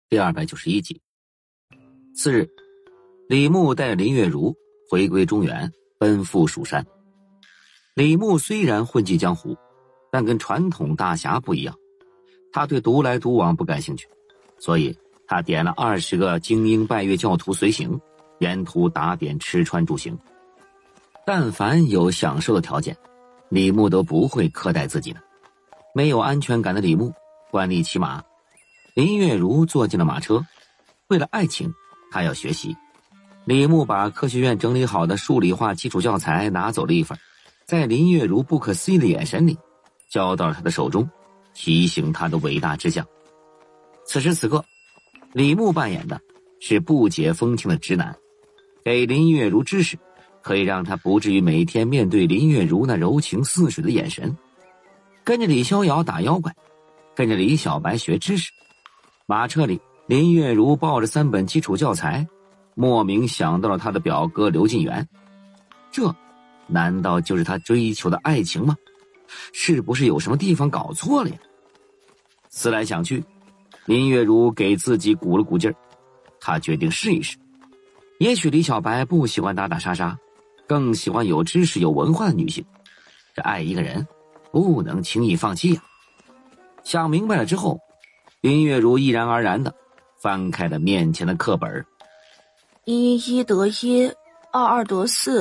第291集。次日，李牧带着林月如回归中原，奔赴蜀山。李牧虽然混迹江湖，但跟传统大侠不一样，他对独来独往不感兴趣，所以他点了20个精英拜月教徒随行，沿途打点吃穿住行。但凡有享受的条件，李牧都不会苛待自己的。没有安全感的李牧惯例骑马，林月如坐进了马车。为了爱情，他要学习。李牧把科学院整理好的数理化基础教材拿走了一份，在林月如不可思议的眼神里交到了他的手中，提醒他的伟大志向。此时此刻，李牧扮演的是不解风情的直男，给林月如知识，可以让他不至于每天面对林月如那柔情似水的眼神。跟着李逍遥打妖怪，跟着李小白学知识。马车里，林月如抱着3本基础教材，莫名想到了他的表哥刘进元。这难道就是他追求的爱情吗？是不是有什么地方搞错了呀？思来想去，林月如给自己鼓了鼓劲儿，他决定试一试。也许李小白不喜欢打打杀杀，更喜欢有知识有文化的女性。这爱一个人不能轻易放弃呀。想明白了之后，林月如毅然而然地翻开了面前的课本。 1得1，2得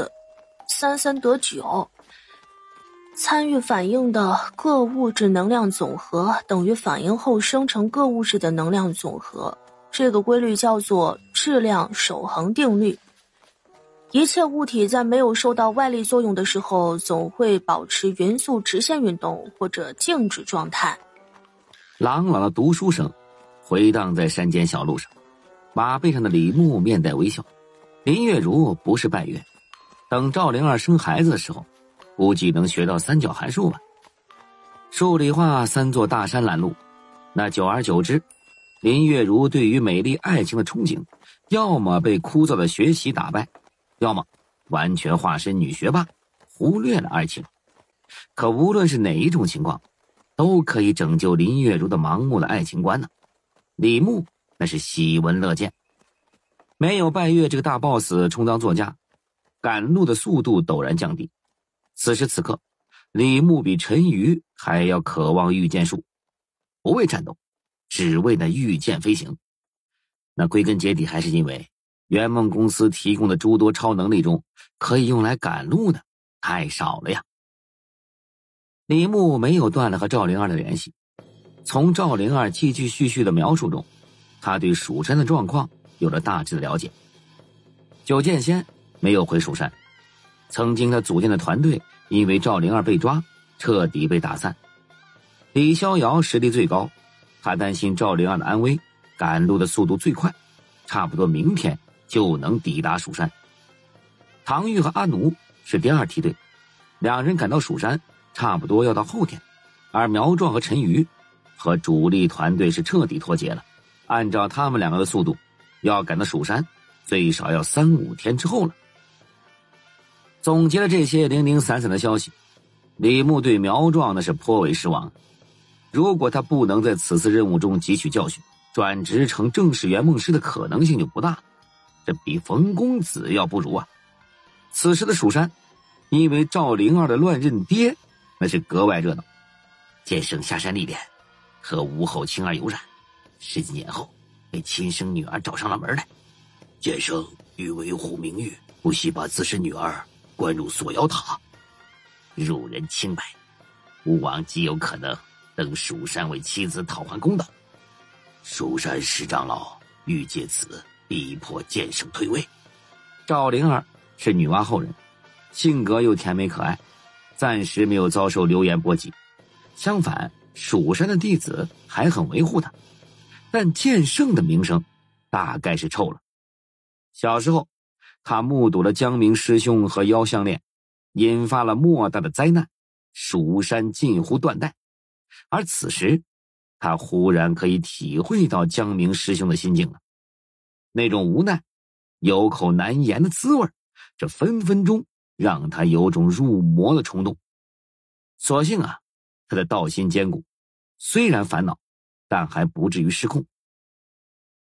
4，3得9。参与反应的各物质能量总和等于反应后生成各物质的能量总和。这个规律叫做质量守恒定律。一切物体在没有受到外力作用的时候，总会保持匀速直线运动或者静止状态。 朗朗的读书声回荡在山间小路上，马背上的李牧面带微笑。林月如不是拜月，等赵灵儿生孩子的时候，估计能学到3角函数吧。数理化3座大山拦路，那久而久之，林月如对于美丽爱情的憧憬，要么被枯燥的学习打败，要么完全化身女学霸，忽略了爱情。可无论是哪一种情况，都可以拯救林月如的盲目的爱情观呢。李牧那是喜闻乐见。没有拜月这个大 boss 充当作家，赶路的速度陡然降低。此时此刻，李牧比陈馀还要渴望御剑术，不为战斗，只为那御剑飞行。那归根结底还是因为圆梦公司提供的诸多超能力中，可以用来赶路的太少了呀。李牧没有断了和赵灵儿的联系，从赵灵儿继续续的描述中，他对蜀山的状况有了大致的了解。九剑仙没有回蜀山，曾经他组建的团队因为赵灵儿被抓，彻底被打散。李逍遥实力最高，他担心赵灵儿的安危，赶路的速度最快，差不多明天就能抵达蜀山。唐玉和阿奴是第2梯队，2人赶到蜀山差不多要到后天，而苗壮和陈馀和主力团队是彻底脱节了。按照他们2个的速度，要赶到蜀山最少要3-5天之后了。总结了这些零零散散的消息，李牧对苗壮那是颇为失望。如果他不能在此次任务中汲取教训，转职成正式圆梦师的可能性就不大了，这比冯公子要不如啊。此时的蜀山因为赵灵儿的乱认爹，那是格外热闹。剑圣下山历练，和吴后青儿有染，10几年后被亲生女儿找上了门来。剑圣欲维护名誉，不惜把自身女儿关入锁妖塔，辱人清白，吴王极有可能登蜀山为妻子讨还公道。蜀山10长老欲借此逼迫剑圣退位。赵灵儿是女娲后人，性格又甜美可爱，暂时没有遭受流言波及。相反，蜀山的弟子还很维护他，但剑圣的名声大概是臭了。小时候，他目睹了江明师兄和妖相恋，引发了莫大的灾难，蜀山近乎断代。而此时，他忽然可以体会到江明师兄的心境了，那种无奈、有口难言的滋味，这分分钟让他有种入魔的冲动。所幸啊，他的道心坚固，虽然烦恼，但还不至于失控。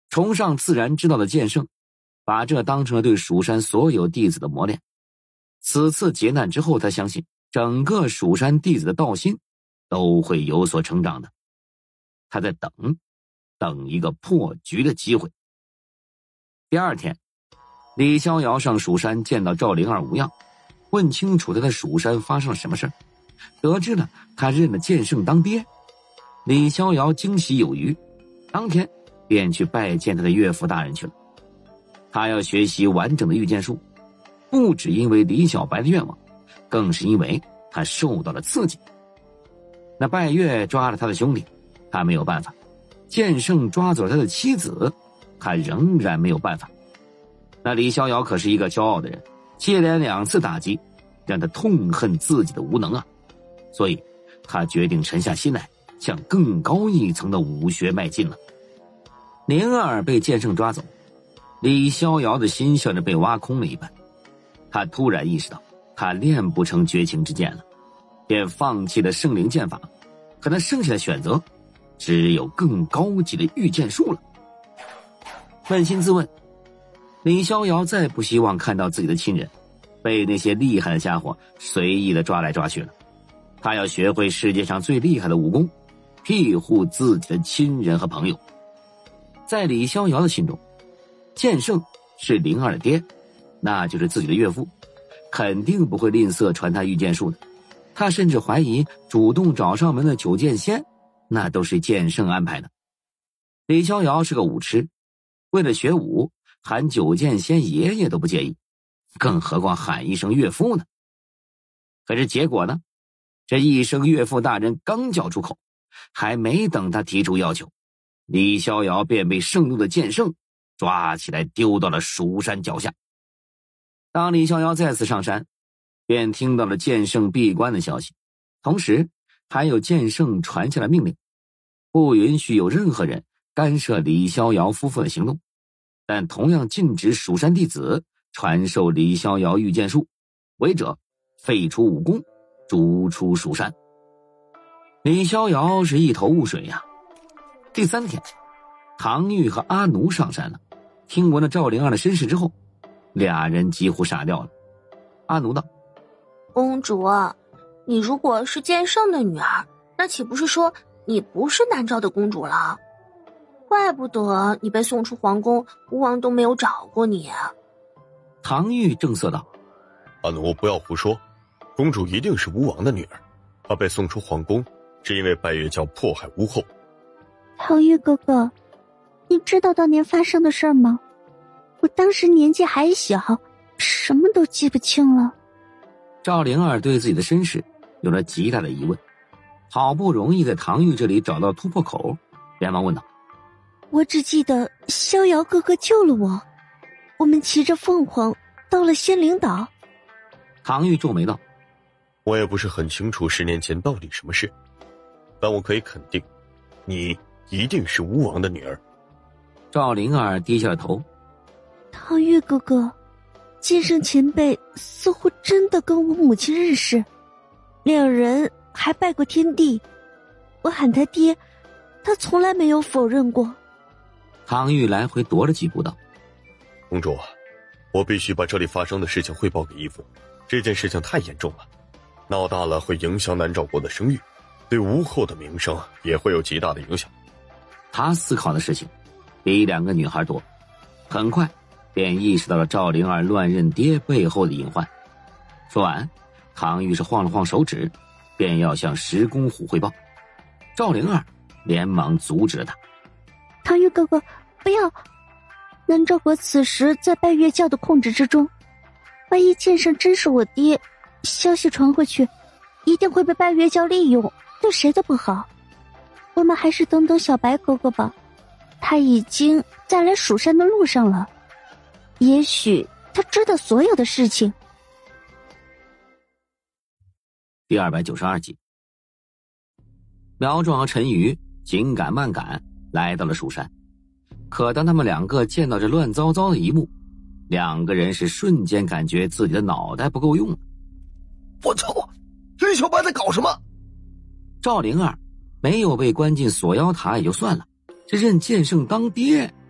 崇尚自然之道的剑圣，把这当成了对蜀山所有弟子的磨练。此次劫难之后，他相信整个蜀山弟子的道心都会有所成长的。他在等一个破局的机会。第二天，李逍遥上蜀山见到赵灵儿无恙，问清楚他在蜀山发生了什么事，得知了他认了剑圣当爹。李逍遥惊喜有余，当天便去拜见他的岳父大人去了。他要学习完整的御剑术，不只因为李小白的愿望，更是因为他受到了刺激。那拜月抓了他的兄弟，他没有办法；剑圣抓走了他的妻子，他仍然没有办法。那李逍遥可是一个骄傲的人，接连2次打击让他痛恨自己的无能啊！所以他决定沉下心来，向更高一层的武学迈进了。灵儿被剑圣抓走，李逍遥的心像是被挖空了一般。他突然意识到他练不成绝情之剑了，便放弃了圣灵剑法，可他剩下的选择只有更高级的御剑术了。扪心自问，李逍遥再不希望看到自己的亲人被那些厉害的家伙随意的抓来抓去了。他要学会世界上最厉害的武功，庇护自己的亲人和朋友。在李逍遥的心中，剑圣是灵儿的爹，那就是自己的岳父，肯定不会吝啬传他御剑术的。他甚至怀疑主动找上门的九剑仙，那都是剑圣安排的。李逍遥是个武痴，为了学武喊九剑仙爷爷都不介意，更何况喊一声岳父呢？可是结果呢？这一声岳父大人刚叫出口，还没等他提出要求，李逍遥便被盛怒的剑圣抓起来丢到了蜀山脚下。当李逍遥再次上山，便听到了剑圣闭关的消息，同时还有剑圣传下了命令，不允许有任何人干涉李逍遥夫妇的行动，但同样禁止蜀山弟子传授李逍遥御剑术，违者废除武功，逐出蜀山。李逍遥是一头雾水呀。第3天，唐玉和阿奴上山了，听闻了赵灵儿的身世之后，俩人几乎傻掉了。阿奴道： 公主，你如果是剑圣的女儿，那岂不是说你不是南诏的公主了？怪不得你被送出皇宫，吴王都没有找过你。 唐玉正色道： 阿奴不要胡说，公主一定是吴王的女儿，她被送出皇宫是因为拜月教迫害吴后。 唐玉哥哥，你知道当年发生的事吗？我当时年纪还小，什么都记不清了。 赵灵儿对自己的身世有了极大的疑问，好不容易在唐玉这里找到突破口，连忙问道： 我只记得逍遥哥哥救了我，我们骑着凤凰到了仙灵岛。 唐玉皱眉道： 我也不是很清楚10年前到底什么事，但我可以肯定，你一定是吴王的女儿。 赵灵儿低下了头。 唐玉哥哥，剑圣前辈似乎真的跟我母亲认识，2人还拜过天地，我喊他爹，他从来没有否认过。 唐玉来回踱了几步道： 公主，我必须把这里发生的事情汇报给义父，这件事情太严重了，闹大了会影响南诏国的声誉，对吴后的名声也会有极大的影响。 他思考的事情比2个女孩多，很快便意识到了赵灵儿乱认爹背后的隐患。说完，唐玉是晃了晃手指，便要向石公虎汇报。赵灵儿连忙阻止了他： 唐玉哥哥，不要！南诏国此时在拜月教的控制之中，万一剑圣真是我爹，消息传回去，一定会被拜月教利用，对谁都不好。我们还是等等小白哥哥吧，他已经在来蜀山的路上了，也许他知道所有的事情。 第292集，苗壮和陈瑜紧赶慢赶来到了蜀山，可当他们2个见到这乱糟糟的一幕，2个人是瞬间感觉自己的脑袋不够用了。 我操，李小白在搞什么？ 赵灵儿没有被关进锁妖塔也就算了，这认剑圣当爹，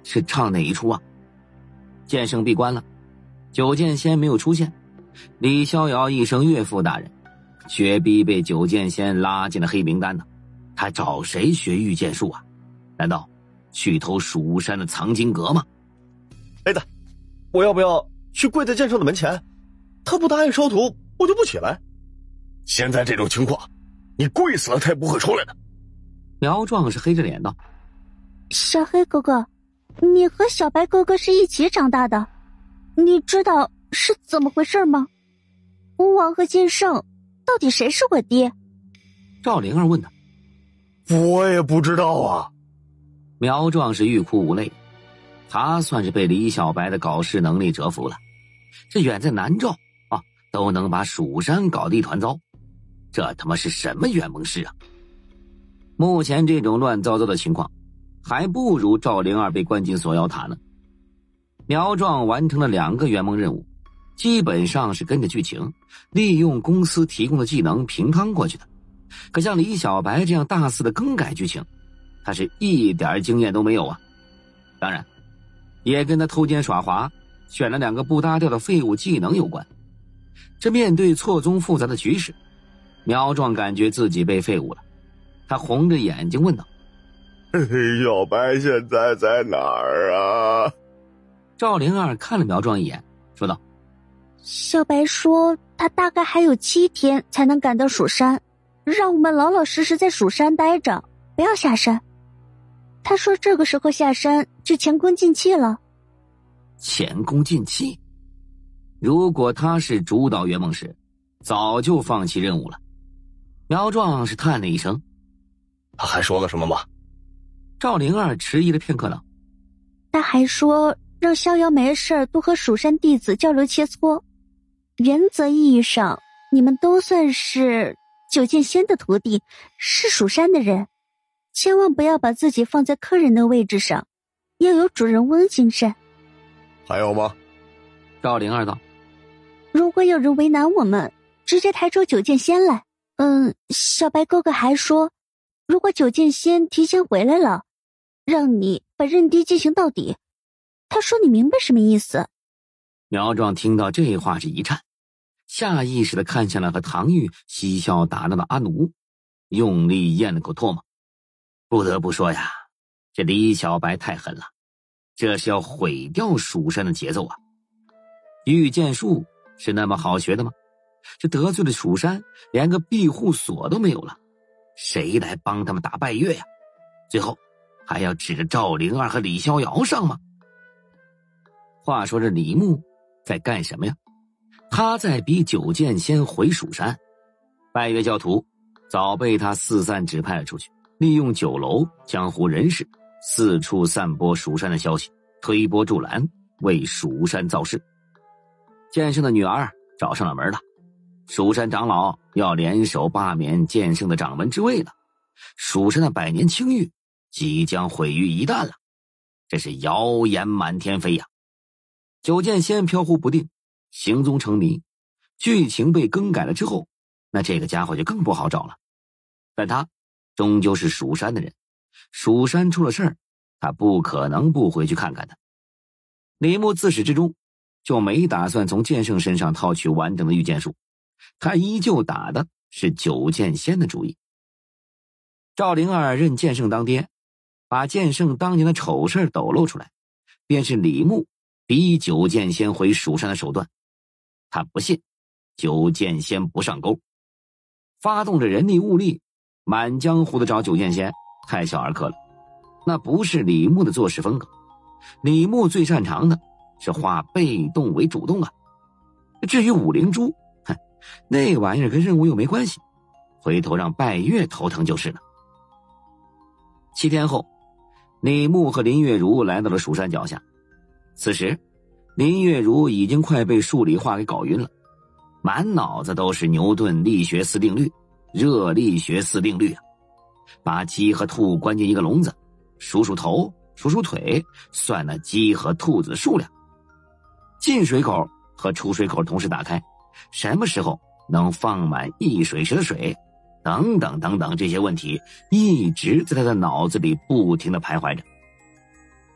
是唱哪一出啊？剑圣闭关了，九剑仙没有出现，李逍遥一声岳父大人，雪碧被九剑仙拉进了黑名单呢。他找谁学御剑术啊？难道去偷蜀山的藏经阁吗？ 哎的，我要不要去跪在剑圣的门前？他不答应烧土，我就不起来。现在这种情况，你跪死了他也不会出来的。 苗壮是黑着脸道： 小黑哥哥，你和小白哥哥是一起长大的，你知道是怎么回事吗？吴王和剑圣到底谁是我爹？ 赵灵儿问他。 我也不知道啊。 苗壮是欲哭无泪，他算是被李小白的搞事能力折服了。这远在南诏啊，都能把蜀山搞得一团糟，这他妈是什么圆梦师啊？目前这种乱糟糟的情况，还不如赵灵儿被关进锁妖塔呢。苗壮完成了2个圆梦任务，基本上是跟着剧情，利用公司提供的技能平趟过去的。可像李小白这样大肆的更改剧情，他是一点经验都没有啊。当然也跟他偷奸耍滑选了2个不搭调的废物技能有关。这面对错综复杂的局势，苗壮感觉自己被废物了。他红着眼睛问道： 李小白现在在哪儿啊？ 赵灵儿看了苗壮一眼，说道： 小白说他大概还有7天才能赶到蜀山，让我们老老实实在蜀山待着，不要下山。他说这个时候下山就前功尽弃了。 前功尽弃？如果他是主导圆梦师，早就放弃任务了。苗壮是叹了一声。 他还说了什么吗？ 赵灵儿迟疑了片刻道： 他还说让逍遥没事多和蜀山弟子交流切磋，原则意义上你们都算是九剑仙的徒弟，是蜀山的人，千万不要把自己放在客人的位置上，要有主人翁精神。 还有吗？ 赵灵儿道： 如果有人为难我们，直接抬出九剑仙来。小白哥哥还说，如果九剑仙提前回来了，让你把认爹进行到底。他说你明白什么意思？ 苗壮听到这话是一颤，下意识地看向了和唐玉嬉笑打闹的阿奴，用力咽了口唾沫。不得不说呀，这李小白太狠了，这是要毁掉蜀山的节奏啊！御剑术是那么好学的吗？这得罪了蜀山，连个庇护所都没有了，谁来帮他们打拜月呀？最后还要指着赵灵儿和李逍遥上吗？话说这李牧在干什么呀？他在逼九剑仙回蜀山，拜月教徒早被他四散指派了出去，利用酒楼江湖人士四处散播蜀山的消息，推波助澜，为蜀山造势。剑圣的女儿找上了门了，蜀山长老要联手罢免剑圣的掌门之位了，蜀山的百年清誉即将毁于一旦了，这是谣言满天飞呀！九剑仙飘忽不定，行踪成谜，剧情被更改了之后，那这个家伙就更不好找了。但他终究是蜀山的人，蜀山出了事儿，他不可能不回去看看的。李牧自始至终就没打算从剑圣身上套取完整的御剑术，他依旧打的是九剑仙的主意。赵灵儿认剑圣当爹，把剑圣当年的丑事抖露出来，便是李牧逼九剑仙回蜀山的手段。他不信九剑仙不上钩，发动着人力物力满江湖的找九剑仙，太小儿科了，那不是李牧的做事风格。李牧最擅长的是化被动为主动啊。至于五灵珠，那玩意儿跟任务又没关系，回头让拜月头疼就是了。7天后，李牧和林月如来到了蜀山脚下。此时林月如已经快被数理化给搞晕了，满脑子都是牛顿力学4定律、热力学4定律啊！把鸡和兔关进一个笼子，数数头，数数腿，算那鸡和兔子的数量。进水口和出水口同时打开，什么时候能放满1水池的水，等等等等，这些问题一直在他的脑子里不停地徘徊着。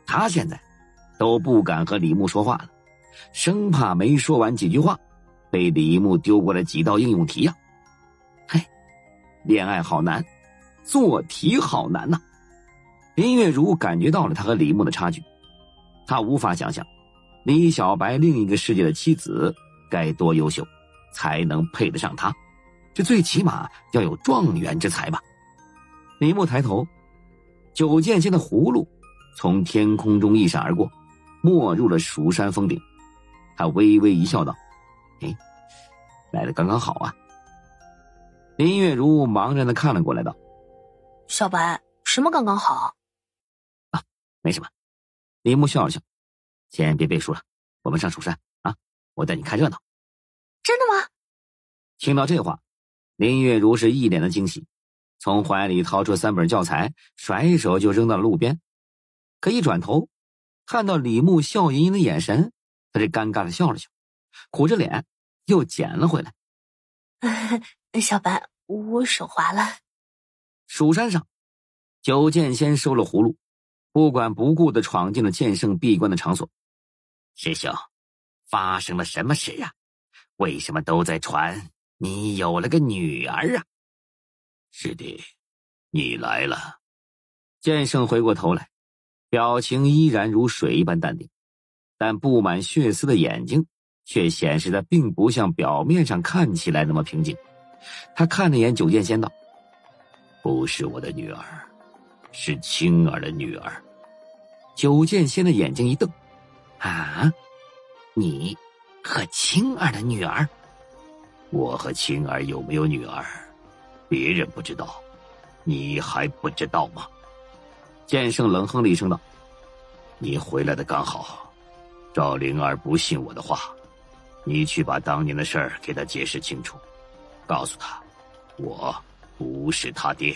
他现在都不敢和李牧说话了，生怕没说完几句话被李牧丢过来几道应用题呀。嘿，恋爱好难，做题好难呐。林月如感觉到了他和李牧的差距，他无法想象李小白另一个世界的妻子该多优秀才能配得上他，这最起码要有状元之才吧。李牧抬头，九剑仙的葫芦从天空中一闪而过，没入了蜀山峰顶。他微微一笑道：哎，来得刚刚好啊。林月如茫然地看了过来道： 小白，什么刚刚好？ 啊，没什么。李牧笑了笑：先别背书了，我们上蜀山啊，我带你看热闹。 真的吗？ 听到这话，林月如是一脸的惊喜，从怀里掏出3本教材，甩手就扔到了路边。可一转头看到李牧笑盈盈的眼神，他这尴尬的笑了笑，苦着脸又捡了回来。 小白，我手滑了。 蜀山上，九剑仙收了葫芦，不管不顾地闯进了剑圣闭关的场所。师兄，发生了什么事啊？为什么都在传你有了个女儿啊？ 师弟，你来了。 剑圣回过头来，表情依然如水一般淡定，但布满血丝的眼睛却显示的并不像表面上看起来那么平静。他看了眼九剑仙道： 不是我的女儿，是青儿的女儿。 九剑仙的眼睛一瞪：啊，你和青儿的女儿？ 我和青儿有没有女儿，别人不知道，你还不知道吗？ 剑圣冷哼了一声道： 你回来的刚好，赵灵儿不信我的话，你去把当年的事儿给她解释清楚，告诉她我不是他爹。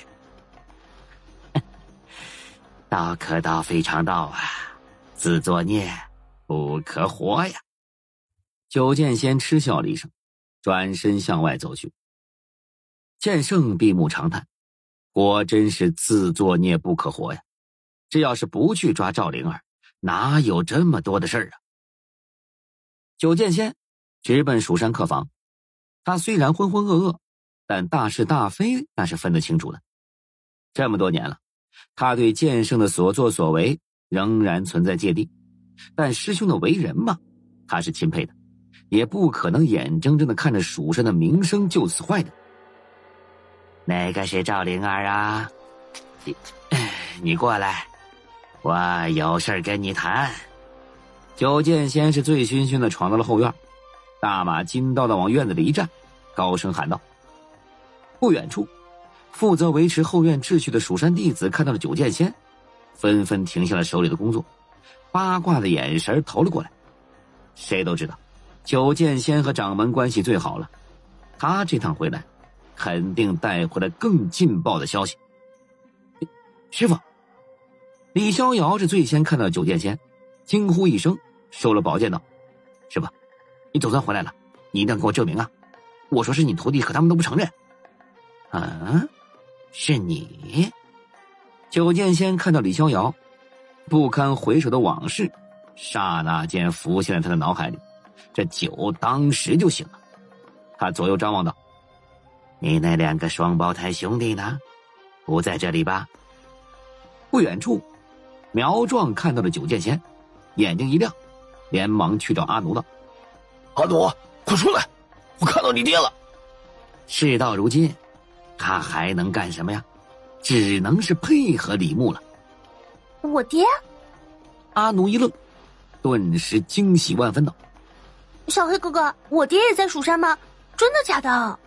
道可道非常道啊，自作孽不可活呀。九剑仙嗤笑了一声，转身向外走去。剑圣闭目长叹，果真是自作孽不可活呀。这要是不去抓赵灵儿，哪有这么多的事儿啊？九剑仙直奔蜀山客房，他虽然浑浑噩噩，但大是大非那是分得清楚的。这么多年了，他对剑圣的所作所为仍然存在芥蒂，但师兄的为人嘛，他是钦佩的，也不可能眼睁睁的看着蜀山的名声就此坏的。哪个是赵灵儿啊？你过来，我有事跟你谈。九剑仙是醉醺醺的闯到了后院，大马金刀的往院子里一站，高声喊道。不远处，负责维持后院秩序的蜀山弟子看到了九剑仙，纷纷停下了手里的工作，八卦的眼神投了过来。谁都知道九剑仙和掌门关系最好了，他这趟回来肯定带回了更劲爆的消息。师傅，李逍遥是最先看到九剑仙，惊呼一声，收了宝剑道：师傅，你总算回来了，你一定要给我证明啊！我说是你徒弟，可他们都不承认。啊，是你？九剑仙看到李逍遥，不堪回首的往事刹那间浮现在他的脑海里，这酒当时就醒了。他左右张望道：你那2个双胞胎兄弟呢？不在这里吧？不远处，苗壮看到了九剑仙，眼睛一亮，连忙去找阿奴道： 阿奴，快出来，我看到你爹了。 事到如今，他还能干什么呀？只能是配合李牧了。 我爹？ 阿奴一愣，顿时惊喜万分道： 小黑哥哥，我爹也在蜀山吗？真的假的？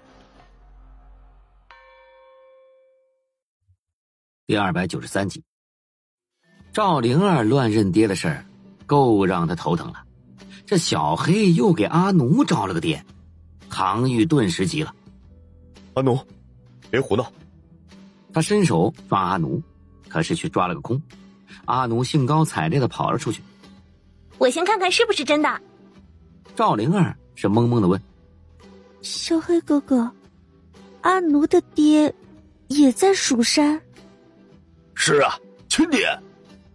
第293集。赵灵儿乱认爹的事儿够让他头疼了，这小黑又给阿奴找了个爹，唐玉顿时急了。 阿奴，别胡闹！ 他伸手抓阿奴，可是却抓了个空。阿奴兴高采烈地跑了出去。 我先看看是不是真的。 赵灵儿是懵懵地问： 小黑哥哥，阿奴的爹也在蜀山？ 是啊，亲爹。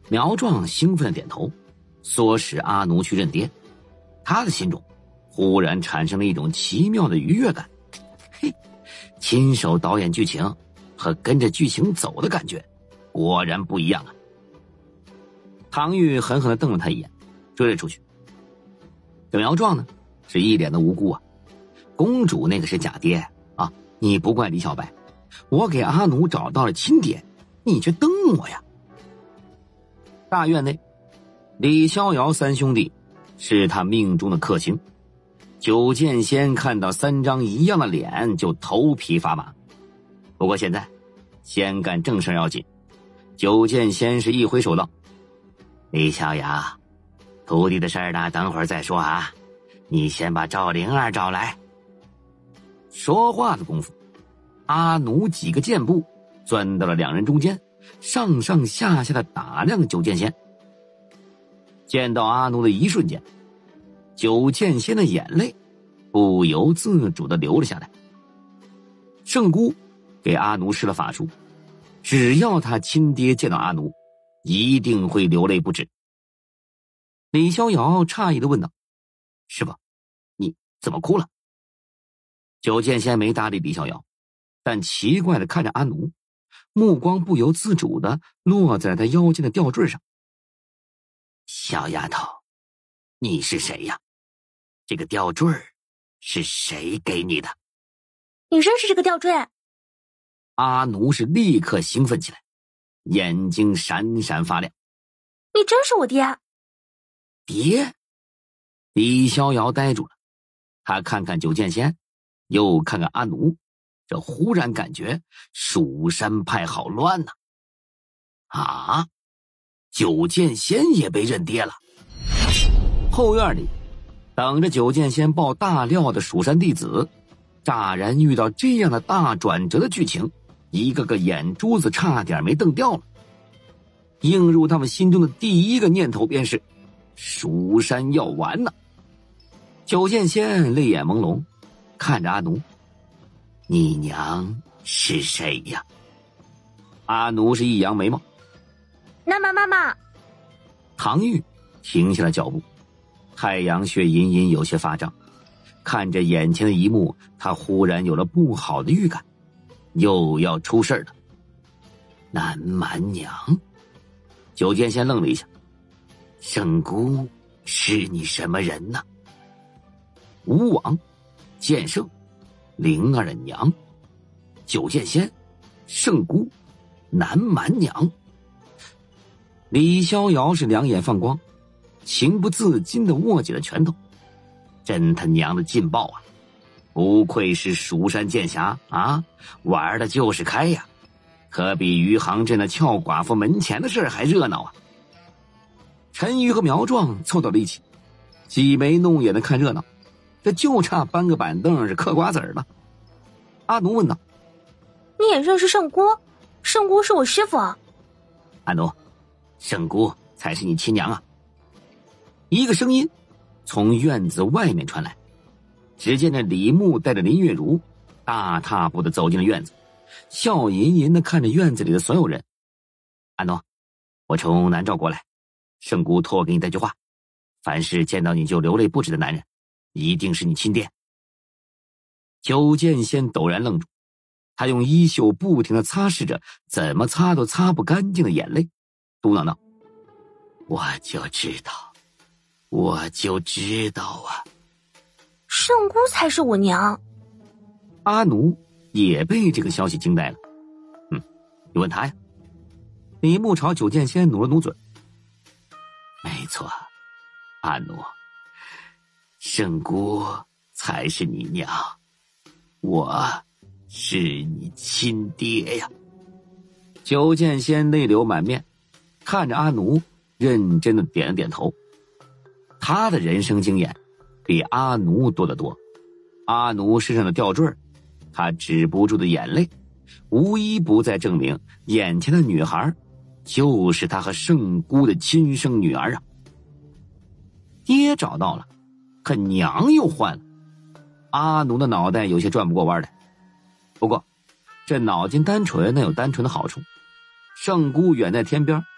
苗壮兴奋的点头，唆使阿奴去认爹。他的心中忽然产生了一种奇妙的愉悦感。嘿，亲手导演剧情和跟着剧情走的感觉果然不一样啊。唐玉狠狠地瞪了他一眼，追了出去。这苗壮呢，是一脸的无辜啊。公主那个是假爹啊，你不怪李小白，我给阿奴找到了亲爹，你却瞪我呀。大院内，李逍遥三兄弟是他命中的克星。九剑仙看到3张一样的脸就头皮发麻。不过现在先干正事要紧。九剑仙是一挥手道：李逍遥，徒弟的事儿呢，等会儿再说啊，你先把赵灵儿找来。说话的功夫，阿奴几个箭步钻到了2人中间，上上下下的打量九剑仙。见到阿奴的一瞬间，九剑仙的眼泪不由自主地流了下来。圣姑给阿奴施了法术，只要他亲爹见到阿奴，一定会流泪不止。李逍遥诧异地问道：师傅，你怎么哭了？九剑仙没搭理李逍遥，但奇怪地看着阿奴，目光不由自主地落在他腰间的吊坠上。小丫头，你是谁呀？这个吊坠是谁给你的？ 你认识这个吊坠？ 阿奴是立刻兴奋起来，眼睛闪闪发亮。 你真是我爹？ 爹？李逍遥呆住了，他看看九剑仙，又看看阿奴，这忽然感觉蜀山派好乱呐！啊，九剑仙也被认爹了。后院里等着九剑仙爆大料的蜀山弟子，乍然遇到这样的大转折的剧情，一个个眼珠子差点没瞪掉了。映入他们心中的第一个念头便是蜀山要完了。九剑仙泪眼朦胧，看着阿奴：你娘是谁呀？阿奴是一扬眉毛： 妈妈。 唐玉停下了脚步，太阳穴隐隐有些发胀，看着眼前的一幕，他忽然有了不好的预感，又要出事了。南蛮娘？九剑仙愣了一下：圣姑是你什么人呢？吴王、剑圣、灵儿的娘、九剑仙、圣姑、南蛮娘。李逍遥是两眼放光，情不自禁地握紧了拳头。真他娘的劲爆啊！不愧是蜀山剑侠啊，玩的就是开呀，可比余杭镇的俏寡妇门前的事还热闹啊！陈鱼和苗壮凑到了一起，挤眉弄眼的看热闹，这就差搬个板凳是嗑瓜子了。阿奴问道： 你也认识圣姑？圣姑是我师傅啊。 阿奴，圣姑才是你亲娘啊！一个声音从院子外面传来，只见这李牧带着林月如大踏步的走进了院子，笑吟吟的看着院子里的所有人。阿奴，我从南诏过来，圣姑托我给你带句话，凡是见到你就流泪不止的男人，一定是你亲爹。九剑仙陡然愣住，他用衣袖不停地擦拭着怎么擦都擦不干净的眼泪，嘟囔道：我就知道啊！ 圣姑才是我娘。 阿奴也被这个消息惊呆了。你问他呀？李牧朝九剑仙努了努嘴。没错，阿奴，圣姑才是你娘，我是你亲爹呀！九剑仙泪流满面，看着阿奴，认真的点了点头。他的人生经验比阿奴多得多，阿奴身上的吊坠，他止不住的眼泪，无一不在证明眼前的女孩就是他和圣姑的亲生女儿啊！爹找到了，可娘又换了。阿奴的脑袋有些转不过弯来。不过这脑筋单纯那有单纯的好处，圣姑远在天边，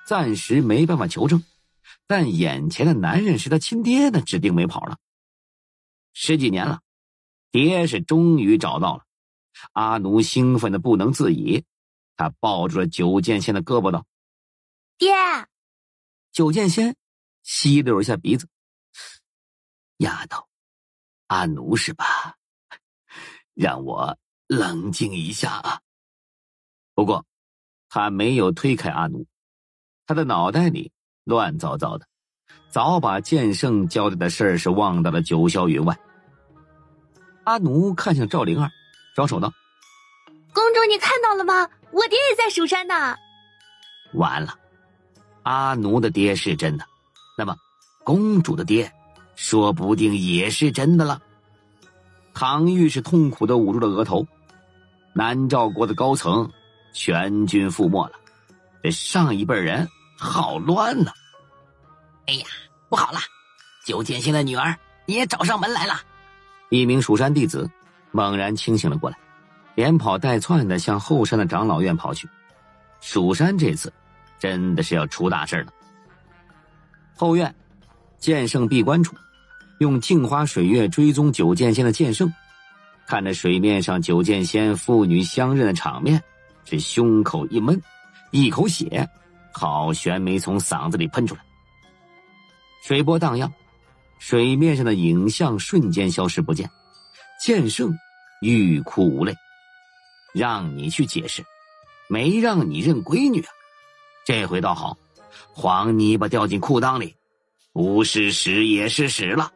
暂时没办法求证，但眼前的男人是他亲爹的，指定没跑了。10几年了，爹是终于找到了。阿奴兴奋的不能自已，他抱住了九剑仙的胳膊道： 爹！ 九剑仙吸溜一下鼻子，丫头，阿奴是吧？让我冷静一下啊。不过他没有推开阿奴，他的脑袋里乱糟糟的，早把剑圣交代的事儿是忘到了九霄云外。阿奴看向赵灵儿，招手道： 公主你看到了吗？我爹也在蜀山呢。 完了，阿奴的爹是真的，那么公主的爹说不定也是真的了。唐玉是痛苦地捂住了额头，南诏国的高层全军覆没了，这上一辈人好乱呢。 哎呀，不好了，九剑仙的女儿也找上门来了。 一名蜀山弟子猛然清醒了过来，连跑带窜地向后山的长老院跑去。蜀山这次真的是要出大事了。后院剑圣闭关处，用镜花水月追踪九剑仙的剑圣，看着水面上九剑仙父女相认的场面，是胸口一闷，一口血好悬没从嗓子里喷出来。水波荡漾，水面上的影像瞬间消失不见，剑圣欲哭无泪。让你去解释，没让你认闺女啊。这回倒好，黄泥巴掉进裤裆里，不是屎也是屎了。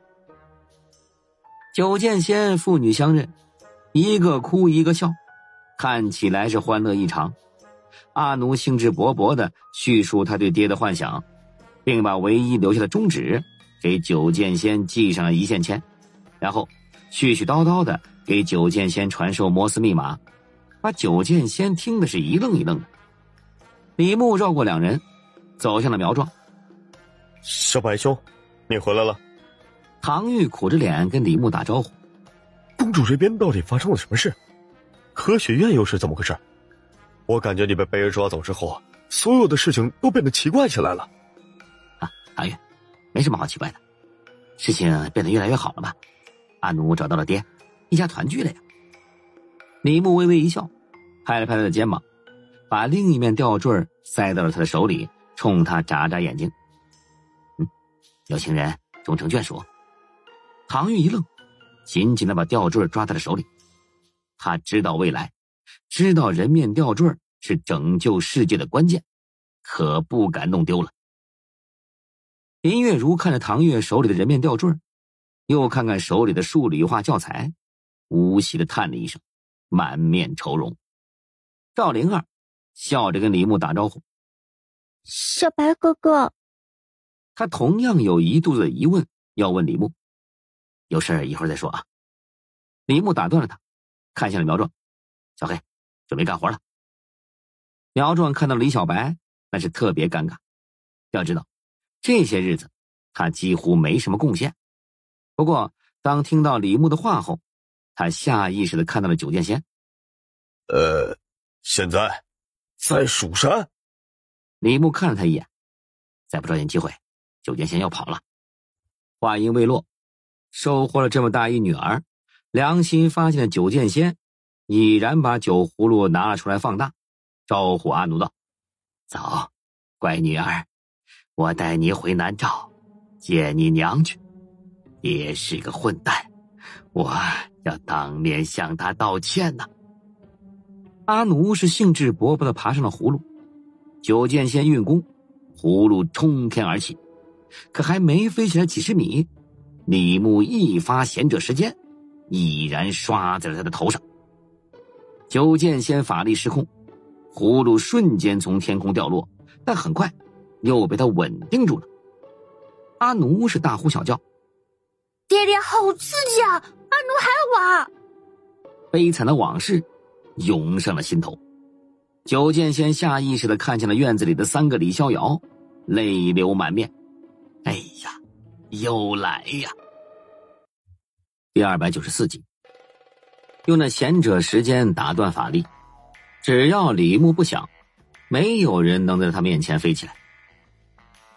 九剑仙父女相认，一个哭一个笑，看起来是欢乐异常。阿奴兴致勃勃地叙述他对爹的幻想，并把唯一留下的中指给九剑仙系上了一线牵，然后絮絮叨叨地给九剑仙传授摩斯密码，把九剑仙听的是一愣一愣的。李牧绕过两人，走向了苗壮。 小白兄，你回来了。 唐玉苦着脸跟李牧打招呼。 公主这边到底发生了什么事？科学院又是怎么回事？我感觉你被贝儿抓走之后，所有的事情都变得奇怪起来了。 啊，唐玉，没什么好奇怪的，事情变得越来越好了吧？阿奴找到了爹，一家团聚了呀。李牧微微一笑，拍了拍他的肩膀，把另一面吊坠塞到了他的手里，冲他眨眨眼睛。有情人终成眷属。唐玉一愣，紧紧地把吊坠抓在了手里。他知道未来，知道人面吊坠是拯救世界的关键，可不敢弄丢了。林月如看着唐月手里的人面吊坠，又看看手里的数理化教材，无息地叹了一声，满面愁容。赵灵儿笑着跟李牧打招呼： 小白哥哥。 他同样有一肚子的疑问要问李牧，有事一会儿再说啊。李牧打断了他，看向了苗壮：小黑，准备干活了。苗壮看到李小白，那是特别尴尬。要知道这些日子他几乎没什么贡献，不过当听到李牧的话后，他下意识地看到了九剑仙。 现在在蜀山。 李牧看了他一眼，再不抓紧机会，九剑仙要跑了。话音未落，收获了这么大一女儿，良心发现的九剑仙已然把酒葫芦拿了出来放大，招呼阿奴道：走，乖女儿，我带你回南诏见你娘去。爹是个混蛋，我要当面向他道歉呢。阿奴是兴致勃勃地爬上了葫芦，九剑仙运功，葫芦冲天而起，可还没飞起来几十米，李牧一发贤者时间，已然刷在了他的头上。九剑仙法力失控，葫芦瞬间从天空掉落，但很快又被他稳定住了。阿奴是大呼小叫： 爹爹好刺激啊，阿奴还要玩。 悲惨的往事涌上了心头。九剑仙下意识地看向了院子里的3个李逍遥，泪流满面。哎呀，又来呀！第294集，用那贤者时间打断法力，只要李牧不想，没有人能在他面前飞起来。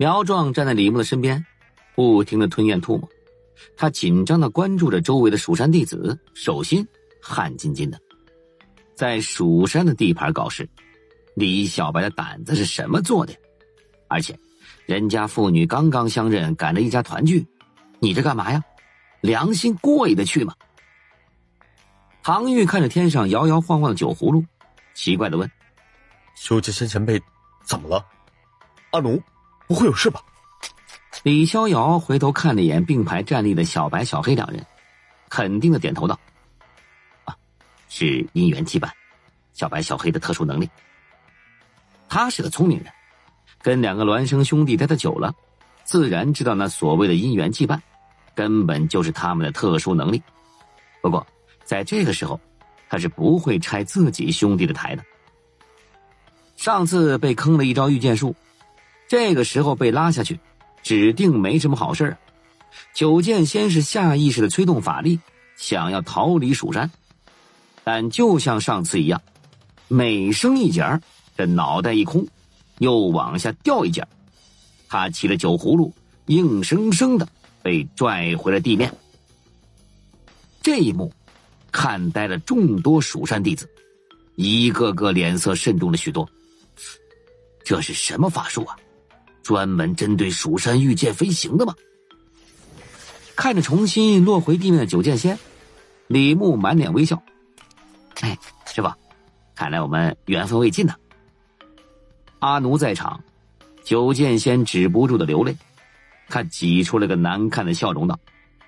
苗壮站在李牧的身边，不停地吞咽吐沫，他紧张地关注着周围的蜀山弟子，手心汗津津的。在蜀山的地盘搞事，李小白的胆子是什么做的？而且人家父女刚刚相认，赶着一家团聚，你这干嘛呀？良心过意得去吗？唐玉看着天上摇摇晃晃的酒葫芦，奇怪地问： 修剑仙前辈怎么了？阿奴不会有事吧？ 李逍遥回头看了一眼并排站立的小白小黑两人，肯定地点头道：是姻缘羁绊，小白小黑的特殊能力。他是个聪明人，跟两个孪生兄弟待得久了，自然知道那所谓的姻缘羁绊根本就是他们的特殊能力。不过在这个时候，他是不会拆自己兄弟的台的。上次被坑了一招御剑术，这个时候被拉下去，指定没什么好事。九剑仙是下意识的催动法力，想要逃离蜀山，但就像上次一样，每升一截，这脑袋一空，又往下掉一截，他骑了酒葫芦，硬生生的被拽回了地面。这一幕看呆了众多蜀山弟子，一个个脸色慎重了许多。这是什么法术啊？专门针对蜀山御剑飞行的吗？看着重新落回地面的九剑仙，李牧满脸微笑：师傅，看来我们缘分未尽呢。阿奴在场，九剑仙止不住的流泪，他挤出了个难看的笑容道：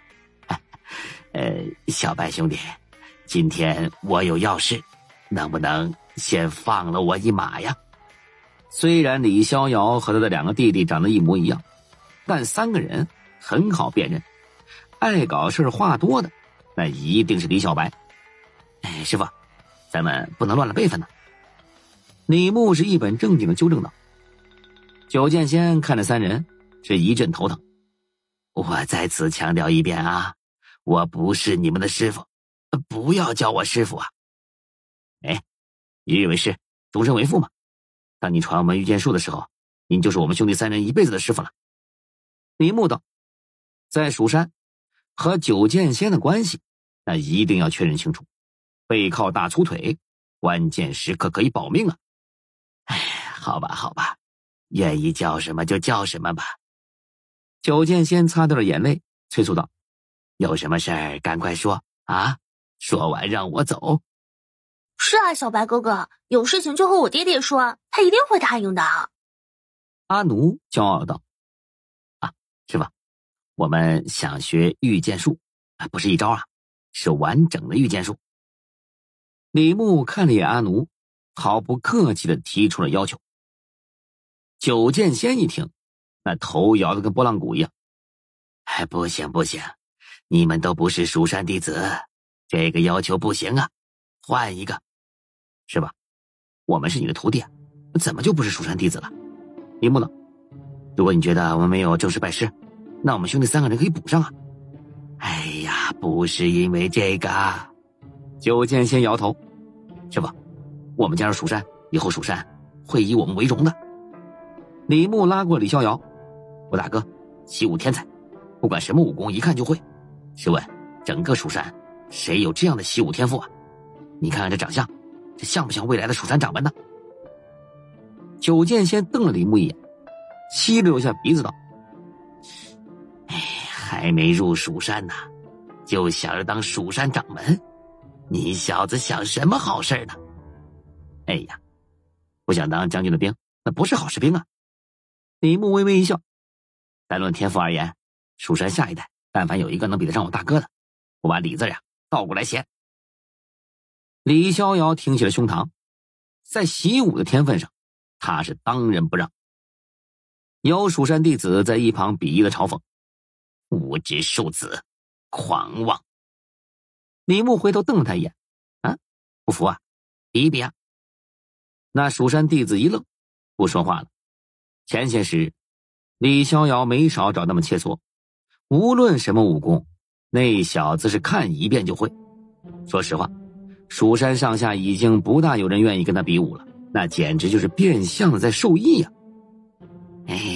小白兄弟，今天我有要事，能不能先放了我一马呀？虽然李逍遥和他的两个弟弟长得一模一样，但三个人很好辨认，爱搞事话多的那一定是李小白。师傅，咱们不能乱了辈分呢。李牧是一本正经的纠正道。九剑仙看着三人是一阵头疼。我再次强调一遍啊，我不是你们的师傅，不要叫我师傅啊。一日为师，终身为父嘛。当你传我们御剑术的时候，您就是我们兄弟三人一辈子的师傅了。李牧道：在蜀山和九剑仙的关系，那一定要确认清楚，背靠大粗腿，关键时刻可以保命啊。好吧好吧，愿意叫什么就叫什么吧。九剑仙擦掉了眼泪，催促道：有什么事儿赶快说啊，说完让我走。 是啊，小白哥哥，有事情就和我爹爹说，他一定会答应的。 阿奴骄傲道：师傅，我们想学御剑术，不是一招啊，是完整的御剑术。李牧看了一眼阿奴，毫不客气地提出了要求。九剑仙一听，那头摇得跟拨浪鼓一样。不行不行，你们都不是蜀山弟子，这个要求不行啊，换一个。是吧？我们是你的徒弟，怎么就不是蜀山弟子了？李牧呢？如果你觉得我们没有正式拜师，那我们兄弟三个人可以补上啊。不是因为这个。九剑仙摇头：师傅，我们加入蜀山以后，蜀山会以我们为荣的。李牧拉过李逍遥：我大哥习武天才，不管什么武功一看就会，试问整个蜀山谁有这样的习武天赋啊？你看看这长相，这像不像未来的蜀山掌门呢？九剑仙瞪了李牧一眼，吸溜一下鼻子道：还没入蜀山呢，就想着当蜀山掌门，你小子想什么好事呢？不想当将军的兵，那不是好士兵啊。李牧微微一笑：单论天赋而言，蜀山下一代但凡有一个能比得上我大哥的，我把李字呀倒过来写。李逍遥挺起了胸膛，在习武的天分上，他是当仁不让。有蜀山弟子在一旁鄙夷的嘲讽：无知庶子，狂妄。李牧回头瞪了他一眼：不服啊，比一比啊。那蜀山弟子一愣，不说话了。前些时李逍遥没少找那么切磋，无论什么武功，那小子是看一遍就会。说实话，蜀山上下已经不大有人愿意跟他比武了，那简直就是变相的在受益呀。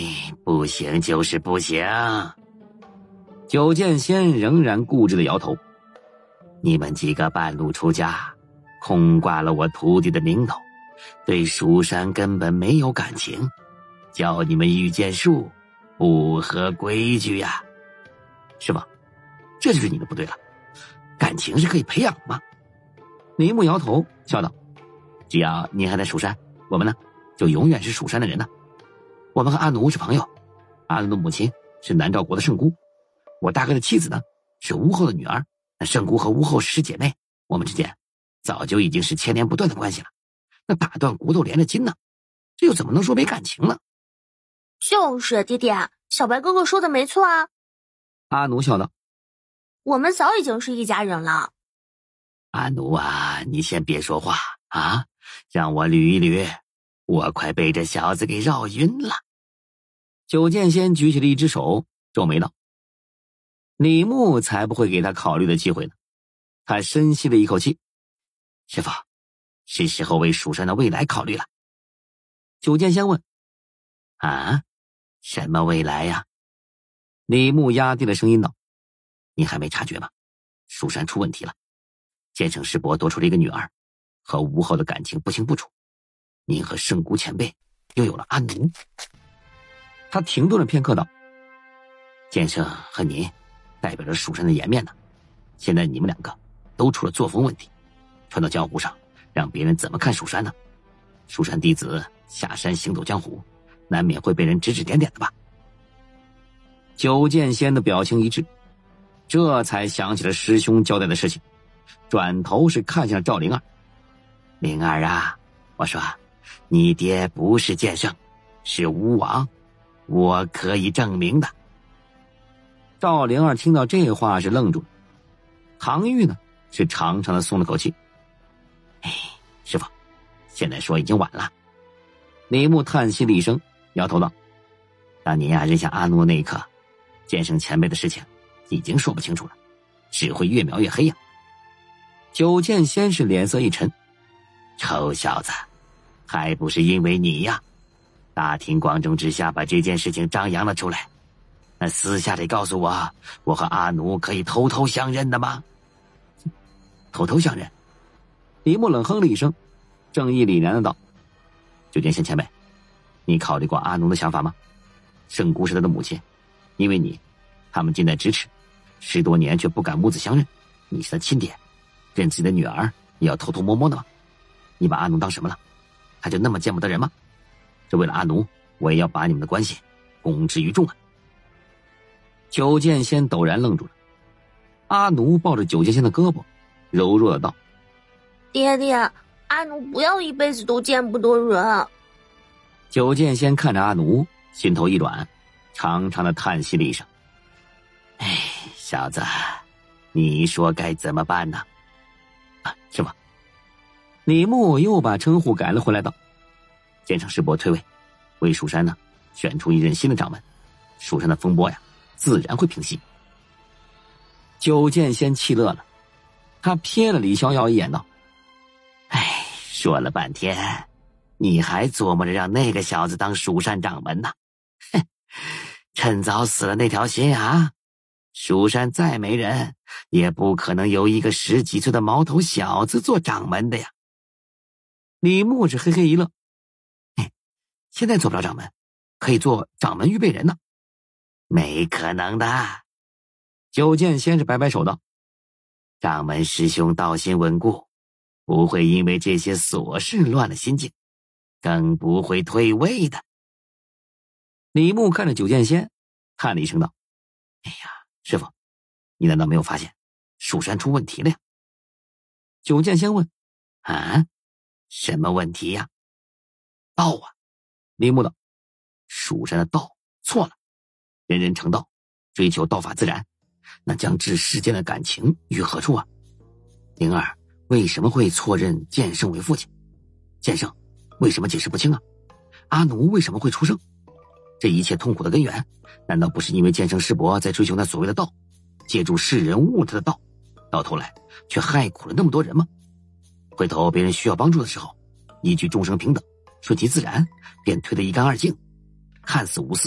不行就是不行。九剑仙仍然固执的摇头。你们几个半路出家，空挂了我徒弟的名头，对蜀山根本没有感情，教你们御剑术不合规矩呀。师傅，这就是你的不对了，感情是可以培养的吗？李牧摇头笑道，只要你还在蜀山，我们呢就永远是蜀山的人呢。我们和阿奴是朋友，阿奴的母亲是南诏国的圣姑，我大哥的妻子呢是巫后的女儿，那圣姑和巫后是师姐妹，我们之间早就已经是牵连不断的关系了，那打断骨头连着筋呢，这又怎么能说没感情呢？ 就是爹爹，小白哥哥说的没错啊。 阿奴笑道， 我们早已经是一家人了。 阿奴啊，你先别说话啊，让我捋一捋，我快被这小子给绕晕了。九剑仙举起了一只手，皱眉道，李牧才不会给他考虑的机会呢。他深吸了一口气，师父，是时候为蜀山的未来考虑了。九剑仙问，啊，什么未来呀？李牧压低了声音道，你还没察觉吗？蜀山出问题了，剑圣师伯多出了一个女儿，和吴后的感情不清不楚，您和圣姑前辈又有了阿奴。他停顿了片刻道，剑圣和您代表着蜀山的颜面呢，现在你们两个都出了作风问题，传到江湖上，让别人怎么看蜀山呢？蜀山弟子下山行走江湖，难免会被人指指点点的吧。九剑仙的表情一致，这才想起了师兄交代的事情，转头是看向赵灵儿。灵儿啊，我说你爹不是剑圣，是巫王，我可以证明的。赵灵儿听到这话是愣住了，唐玉呢是长长的松了口气。哎，师父，现在说已经晚了。李牧叹息了一声，摇头道，当年认下阿奴那一刻，剑圣前辈的事情已经说不清楚了，只会越描越黑呀。九剑仙是脸色一沉，臭小子，还不是因为你呀，大庭广众之下把这件事情张扬了出来，那私下里告诉我，我和阿奴可以偷偷相认的吗？偷偷相认？李牧冷哼了一声，正义凛然的道，九剑仙前辈，你考虑过阿奴的想法吗？圣姑是他的母亲，因为你，他们近在咫尺，10多年却不敢母子相认，你是他亲爹，认自己的女儿也要偷偷摸摸的吗？你把阿奴当什么了？他就那么见不得人吗？这为了阿奴，我也要把你们的关系公之于众啊。九剑仙陡然愣住了，阿奴抱着九剑仙的胳膊，柔弱的道， 爹爹，阿奴不要一辈子都见不得人。 九剑仙看着阿奴，心头一软，长长的叹息了一声，哎，小子，你说该怎么办呢？啊，师父。李牧又把称呼改了回来道，剑圣师伯退位，为蜀山呢选出一任新的掌门，蜀山的风波呀自然会平息。九剑仙气乐了，他瞥了李逍遥一眼道，哎，说了半天你还琢磨着让那个小子当蜀山掌门呢？哼，趁早死了那条心啊！蜀山再没人，也不可能有一个10几岁的毛头小子做掌门的呀。李牧是嘿嘿一乐，现在做不了掌门，可以做掌门预备人呢。没可能的。九剑仙是摆摆手道，掌门师兄道心稳固，不会因为这些琐事乱了心境，更不会退位的。李牧看着九剑仙，叹了一声道，哎呀，师父，你难道没有发现蜀山出问题了呀？九剑仙问，啊，什么问题呀？道啊。李牧道，蜀山的道错了，人人成道，追求道法自然，那将置世间的感情于何处啊？灵儿为什么会错认剑圣为父亲？剑圣为什么解释不清啊？阿奴为什么会出生？这一切痛苦的根源，难道不是因为剑圣师伯在追求那所谓的道，借助世人误他的道，到头来却害苦了那么多人吗？回头别人需要帮助的时候，依据众生平等，顺其自然，便推得一干二净，看似无私，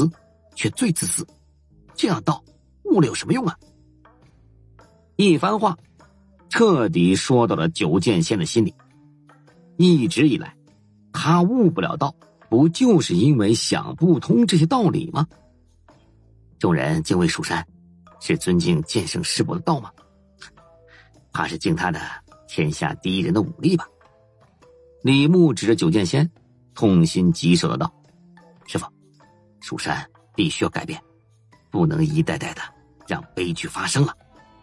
却最自私，这样的道悟了有什么用啊？ 一番话彻底说到了九剑仙的心里。一直以来，他悟不了道，不就是因为想不通这些道理吗？众人敬畏蜀山，是尊敬剑圣师伯的道吗？怕是敬他的天下第一人的武力吧。李牧指着九剑仙，痛心疾首的道：师父，蜀山必须要改变，不能一代代的让悲剧发生了。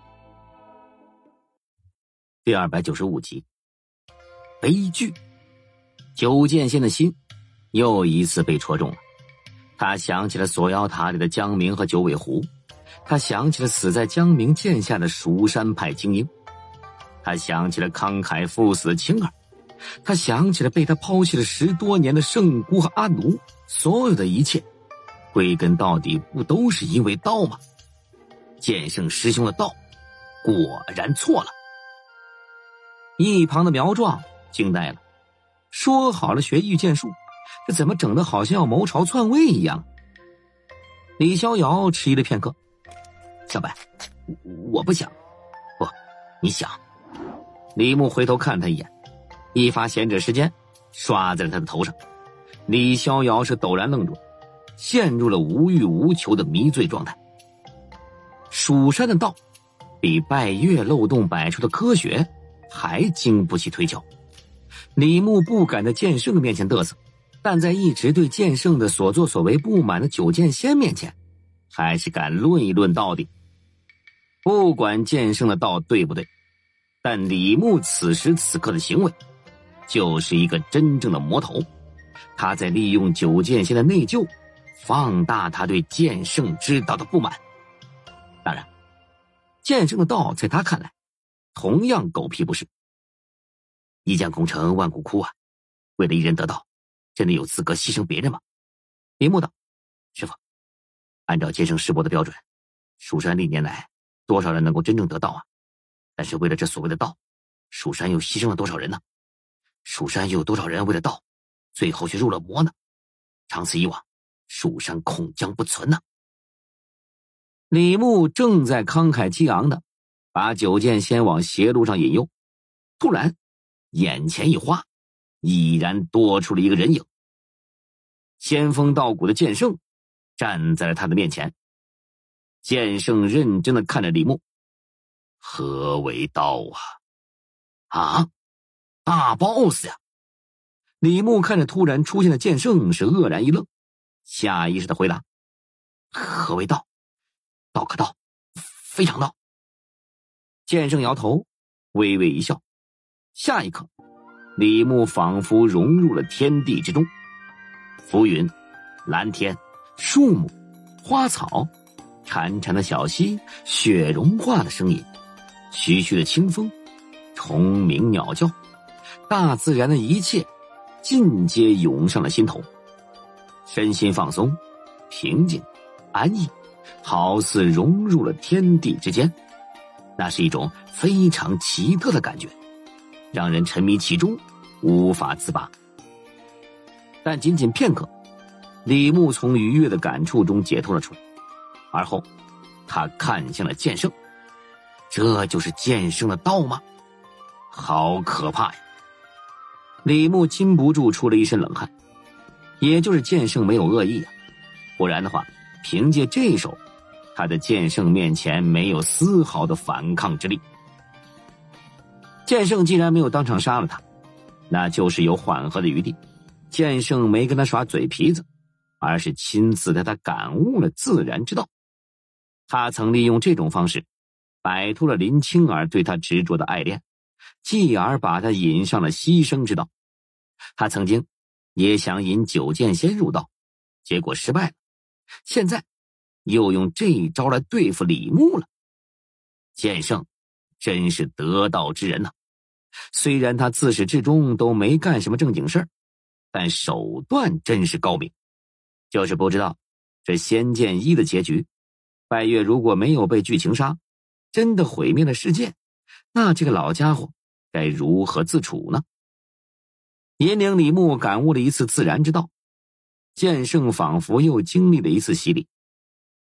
第295集，悲剧。九剑仙的心又一次被戳中了。他想起了锁妖塔里的江明和九尾狐，他想起了死在江明剑下的蜀山派精英，他想起了慷慨赴死的青儿，他想起了被他抛弃了10多年的圣姑和阿奴。所有的一切归根到底不都是因为道吗？剑圣师兄的道果然错了。一旁的苗壮惊呆了，说好了学御剑术，这怎么整得好像要谋朝篡位一样？李逍遥迟疑了片刻，小白，我不想。不，你想。李牧回头看他一眼，一发贤者时间刷在了他的头上。李逍遥是陡然愣住，陷入了无欲无求的迷醉状态。蜀山的道比拜月漏洞摆出的科学还经不起推敲。李牧不敢在剑圣面前嘚瑟，但在一直对剑圣的所作所为不满的九剑仙面前，还是敢论一论到底。不管剑圣的道对不对，但李牧此时此刻的行为就是一个真正的魔头。他在利用九剑仙的内疚，放大他对剑圣之道的不满。当然，剑圣的道在他看来同样狗屁不是。一将功成万骨枯啊，为了一人得道，真的有资格牺牲别人吗？李牧道：师父，按照剑圣师伯的标准，蜀山历年来多少人能够真正得道啊？但是为了这所谓的道，蜀山又牺牲了多少人呢？蜀山又有多少人为了道最后却入了魔呢？长此以往，蜀山恐将不存呢。李牧正在慷慨激昂的把九剑仙往邪路上引诱，突然眼前一花，已然多出了一个人影。仙风道骨的剑圣站在了他的面前。剑圣认真的看着李牧：何为道啊？啊，大 boss 呀！李牧看着突然出现的剑圣是愕然一愣，下意识的回答：何为道？道可道，非常道。剑圣摇头，微微一笑。下一刻，李牧仿佛融入了天地之中。浮云、蓝天、树木、花草、潺潺的小溪、雪融化的声音、徐徐的清风、虫鸣鸟叫，大自然的一切尽皆涌上了心头。身心放松，平静，安逸，好似融入了天地之间。那是一种非常奇特的感觉，让人沉迷其中，无法自拔。但仅仅片刻，李牧从愉悦的感触中解脱了出来，而后他看向了剑圣。这就是剑圣的道吗？好可怕呀！李牧禁不住出了一身冷汗。也就是剑圣没有恶意啊，不然的话，凭借这一手，他在剑圣面前没有丝毫的反抗之力。剑圣既然没有当场杀了他，那就是有缓和的余地。剑圣没跟他耍嘴皮子，而是亲自带他感悟了自然之道。他曾利用这种方式摆脱了林青儿对他执着的爱恋，继而把他引上了牺牲之道。他曾经也想引九剑仙入道，结果失败了，现在又用这一招来对付李牧了。剑圣真是得道之人呐！虽然他自始至终都没干什么正经事儿，但手段真是高明。就是不知道这仙剑一的结局，拜月如果没有被剧情杀，真的毁灭了世界，那这个老家伙该如何自处呢？引领李牧感悟了一次自然之道，剑圣仿佛又经历了一次洗礼，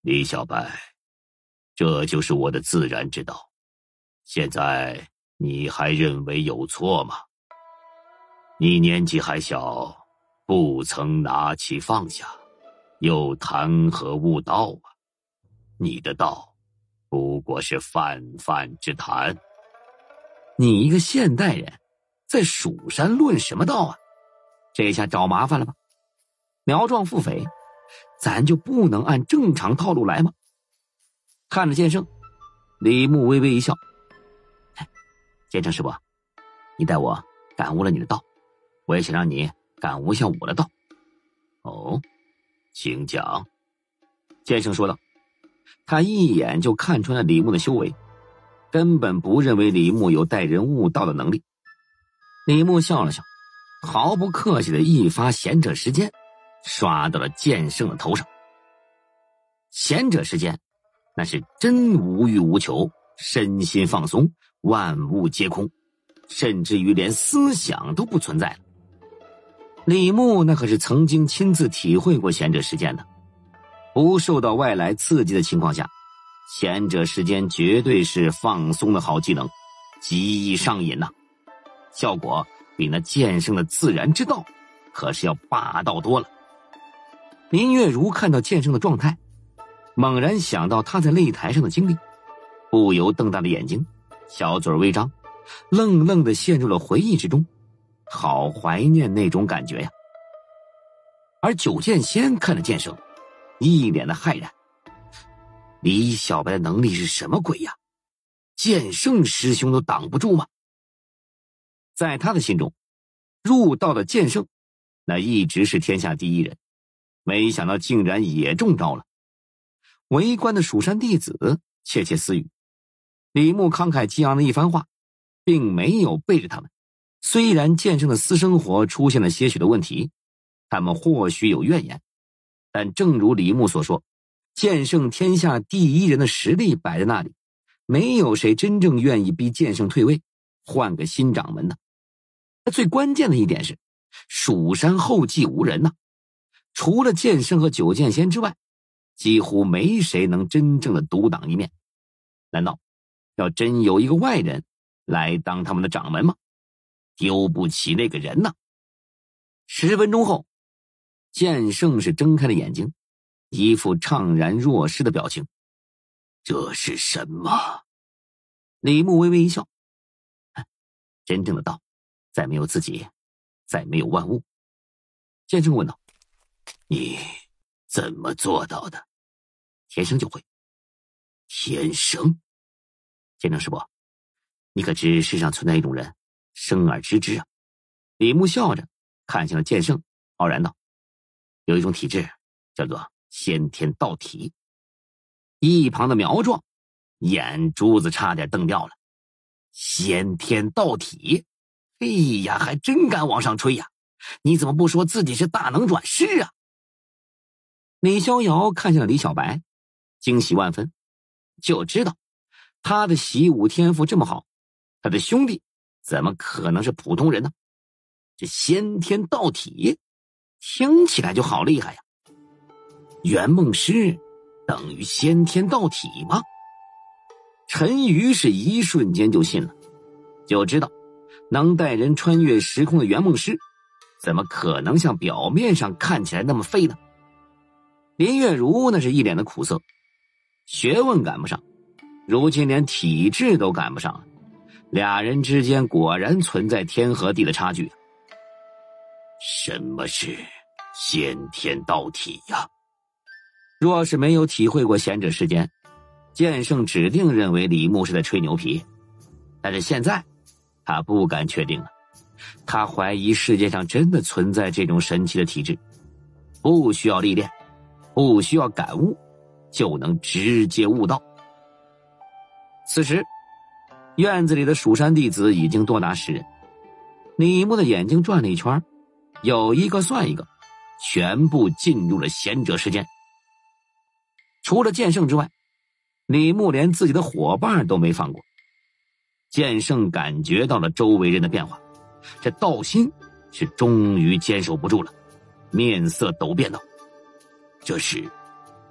李小白，这就是我的自然之道，现在你还认为有错吗？你年纪还小，不曾拿起放下，又谈何悟道啊？你的道不过是泛泛之谈。你一个现代人，在蜀山论什么道啊？这下找麻烦了吧？苗壮腹诽，咱就不能按正常套路来吗？看着剑圣，李牧微微一笑，剑圣师伯，你带我感悟了你的道，我也想让你感悟一下我的道。哦，请讲。剑圣说道，他一眼就看穿了李牧的修为，根本不认为李牧有带人悟道的能力。李牧笑了笑，毫不客气的一发贤者时间刷到了剑圣的头上。贤者时间那是真无欲无求，身心放松，万物皆空，甚至于连思想都不存在了。李牧那可是曾经亲自体会过贤者时间的，不受到外来刺激的情况下，贤者时间绝对是放松的好技能，极易上瘾呐，效果比那剑圣的自然之道可是要霸道多了。林月如看到剑圣的状态，猛然想到他在擂台上的经历，不由瞪大了眼睛，小嘴微张，愣愣地陷入了回忆之中，好怀念那种感觉呀。而九剑仙看着剑圣，一脸的骇然，李小白的能力是什么鬼呀？剑圣师兄都挡不住吗？在他的心中，入道的剑圣那一直是天下第一人，没想到竟然也中招了。围观的蜀山弟子窃窃私语，李牧慷慨激昂的一番话并没有背着他们。虽然剑圣的私生活出现了些许的问题，他们或许有怨言，但正如李牧所说，剑圣天下第一人的实力摆在那里，没有谁真正愿意逼剑圣退位，换个新掌门的。最关键的一点是，蜀山后继无人呐，除了剑圣和九剑仙之外，几乎没谁能真正的独当一面。难道要真有一个外人来当他们的掌门吗？丢不起那个人呐。10分钟后，剑圣是睁开了眼睛，一副怅然若失的表情。这是什么？李牧微微一笑，真正的道，再没有自己，再没有万物。剑圣问道，你怎么做到的？天生就会。天生？剑圣师伯，你可知世上存在一种人，生而知之啊？李牧笑着看向了剑圣，傲然道，有一种体质叫做先天道体。一旁的苗壮眼珠子差点瞪掉了。先天道体？哎呀，还真敢往上吹呀！你怎么不说自己是大能转世啊？李逍遥看向了李小白，惊喜万分，就知道他的习武天赋这么好，他的兄弟怎么可能是普通人呢？这先天道体听起来就好厉害呀！圆梦师等于先天道体吗？陈瑜是一瞬间就信了，就知道能带人穿越时空的圆梦师怎么可能像表面上看起来那么废呢？林月如那是一脸的苦涩，学问赶不上，如今连体质都赶不上了，俩人之间果然存在天和地的差距。什么是先天道体呀？若是没有体会过贤者时间，剑圣指定认为李牧是在吹牛皮，但是现在他不敢确定了，他怀疑世界上真的存在这种神奇的体质，不需要历练，不需要感悟，就能直接悟道。此时院子里的蜀山弟子已经多达10人，李牧的眼睛转了一圈，有一个算一个，全部进入了贤者时间。除了剑圣之外，李牧连自己的伙伴都没放过。剑圣感觉到了周围人的变化，这道心是终于坚守不住了，面色陡变道，这是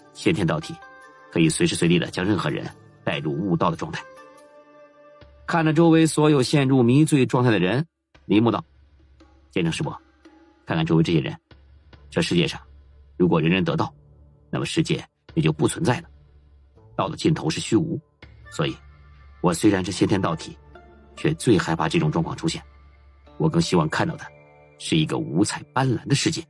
先天道体可以随时随地的将任何人带入悟道的状态。看着周围所有陷入迷醉状态的人，李牧道：见证师伯，看看周围这些人，这世界上如果人人得道，那么世界也就不存在了。道的尽头是虚无，所以我虽然是先天道体，却最害怕这种状况出现。我更希望看到的是一个五彩斑斓的世界。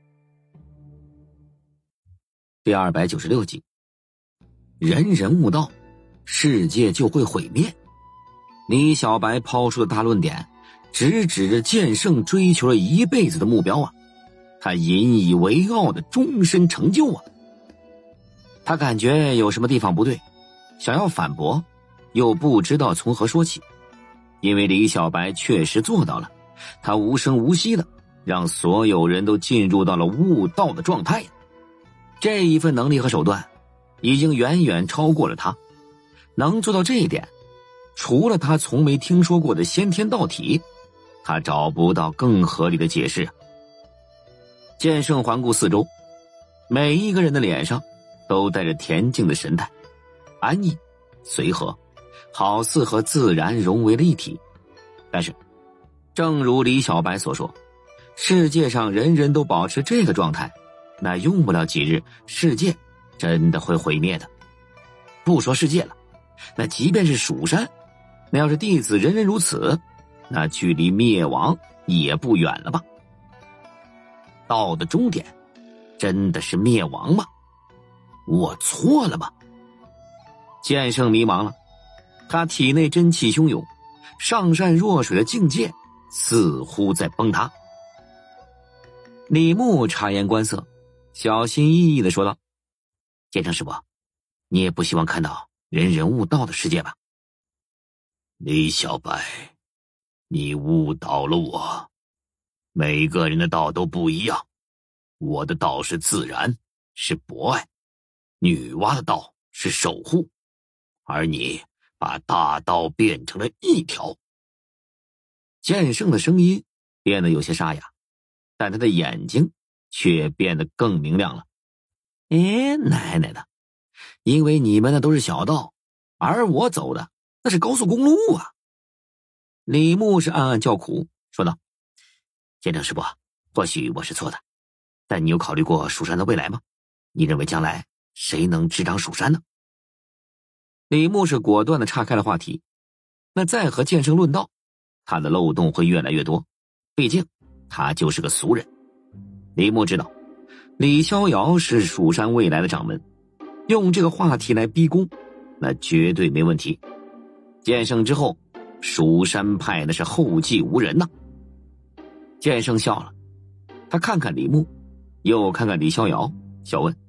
第296集，人人悟道，世界就会毁灭。李小白抛出的大论点直指着剑圣追求了一辈子的目标啊，他引以为傲的终身成就啊。他感觉有什么地方不对，想要反驳，又不知道从何说起。因为李小白确实做到了，他无声无息的让所有人都进入到了悟道的状态。这一份能力和手段已经远远超过了他，能做到这一点，除了他从没听说过的先天道体，他找不到更合理的解释。剑圣环顾四周，每一个人的脸上都带着恬静的神态，安逸随和，好似和自然融为了一体。但是正如李小白所说，世界上人人都保持这个状态，那用不了几日，世界真的会毁灭的。不说世界了，那即便是蜀山，那要是弟子人人如此，那距离灭亡也不远了吧？道的终点真的是灭亡吗？我错了吗？剑圣迷茫了，他体内真气汹涌，上善若水的境界似乎在崩塌。李牧察言观色，小心翼翼地说道：剑圣师伯，你也不希望看到人人悟道的世界吧？ 李小白，你误导了我。每个人的道都不一样，我的道是自然，是博爱，女娲的道是守护，而你把大道变成了一条。 剑圣的声音变得有些沙哑，但他的眼睛却变得更明亮了。奶奶的，因为你们的都是小道，而我走的那是高速公路啊。李牧是暗暗叫苦，说道：剑圣师伯，或许我是错的，但你有考虑过蜀山的未来吗？你认为将来谁能执掌蜀山呢？李牧是果断地岔开了话题，那再和剑圣论道，他的漏洞会越来越多，毕竟他就是个俗人。李牧知道李逍遥是蜀山未来的掌门，用这个话题来逼宫，那绝对没问题。剑圣之后，蜀山派那是后继无人呐。剑圣笑了，他看看李牧，又看看李逍遥，笑问：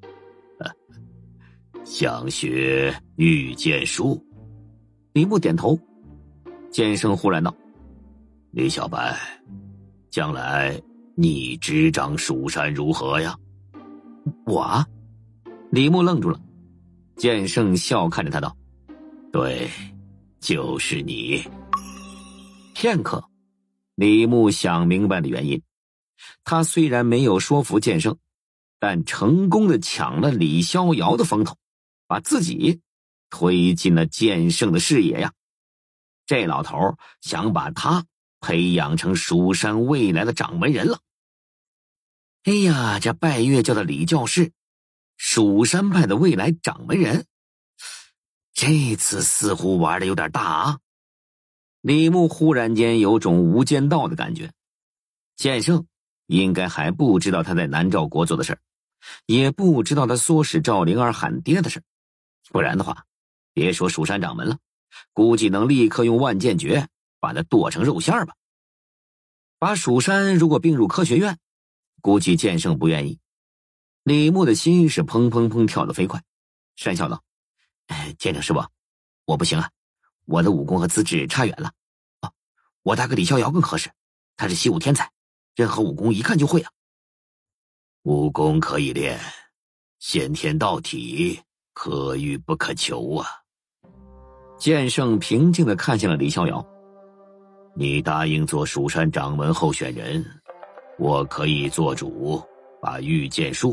想学御剑术？ 李牧点头。剑圣忽然道： 李小白，将来你执掌蜀山如何呀？ 我啊？李牧愣住了。剑圣笑看着他道： 对，就是你。 片刻，李牧想明白了原因。他虽然没有说服剑圣，但成功的抢了李逍遥的风头，把自己推进了剑圣的视野呀。这老头想把他培养成蜀山未来的掌门人了。哎呀，这拜月教的李教士，蜀山派的未来掌门人，这次似乎玩的有点大啊。李牧忽然间有种无间道的感觉。剑圣应该还不知道他在南诏国做的事儿，也不知道他唆使赵灵儿喊爹的事儿，不然的话，别说蜀山掌门了，估计能立刻用万剑诀把他剁成肉馅吧。把蜀山如果并入科学院，估计剑圣不愿意。李牧的心是砰砰砰跳得飞快，讪笑道：剑圣师伯，我不行啊，我的武功和资质差远了。我大哥李逍遥更合适，他是习武天才，任何武功一看就会啊。 武功可以练，先天道体可遇不可求啊。 剑圣平静地看向了李逍遥： 你答应做蜀山掌门候选人，我可以做主把御剑术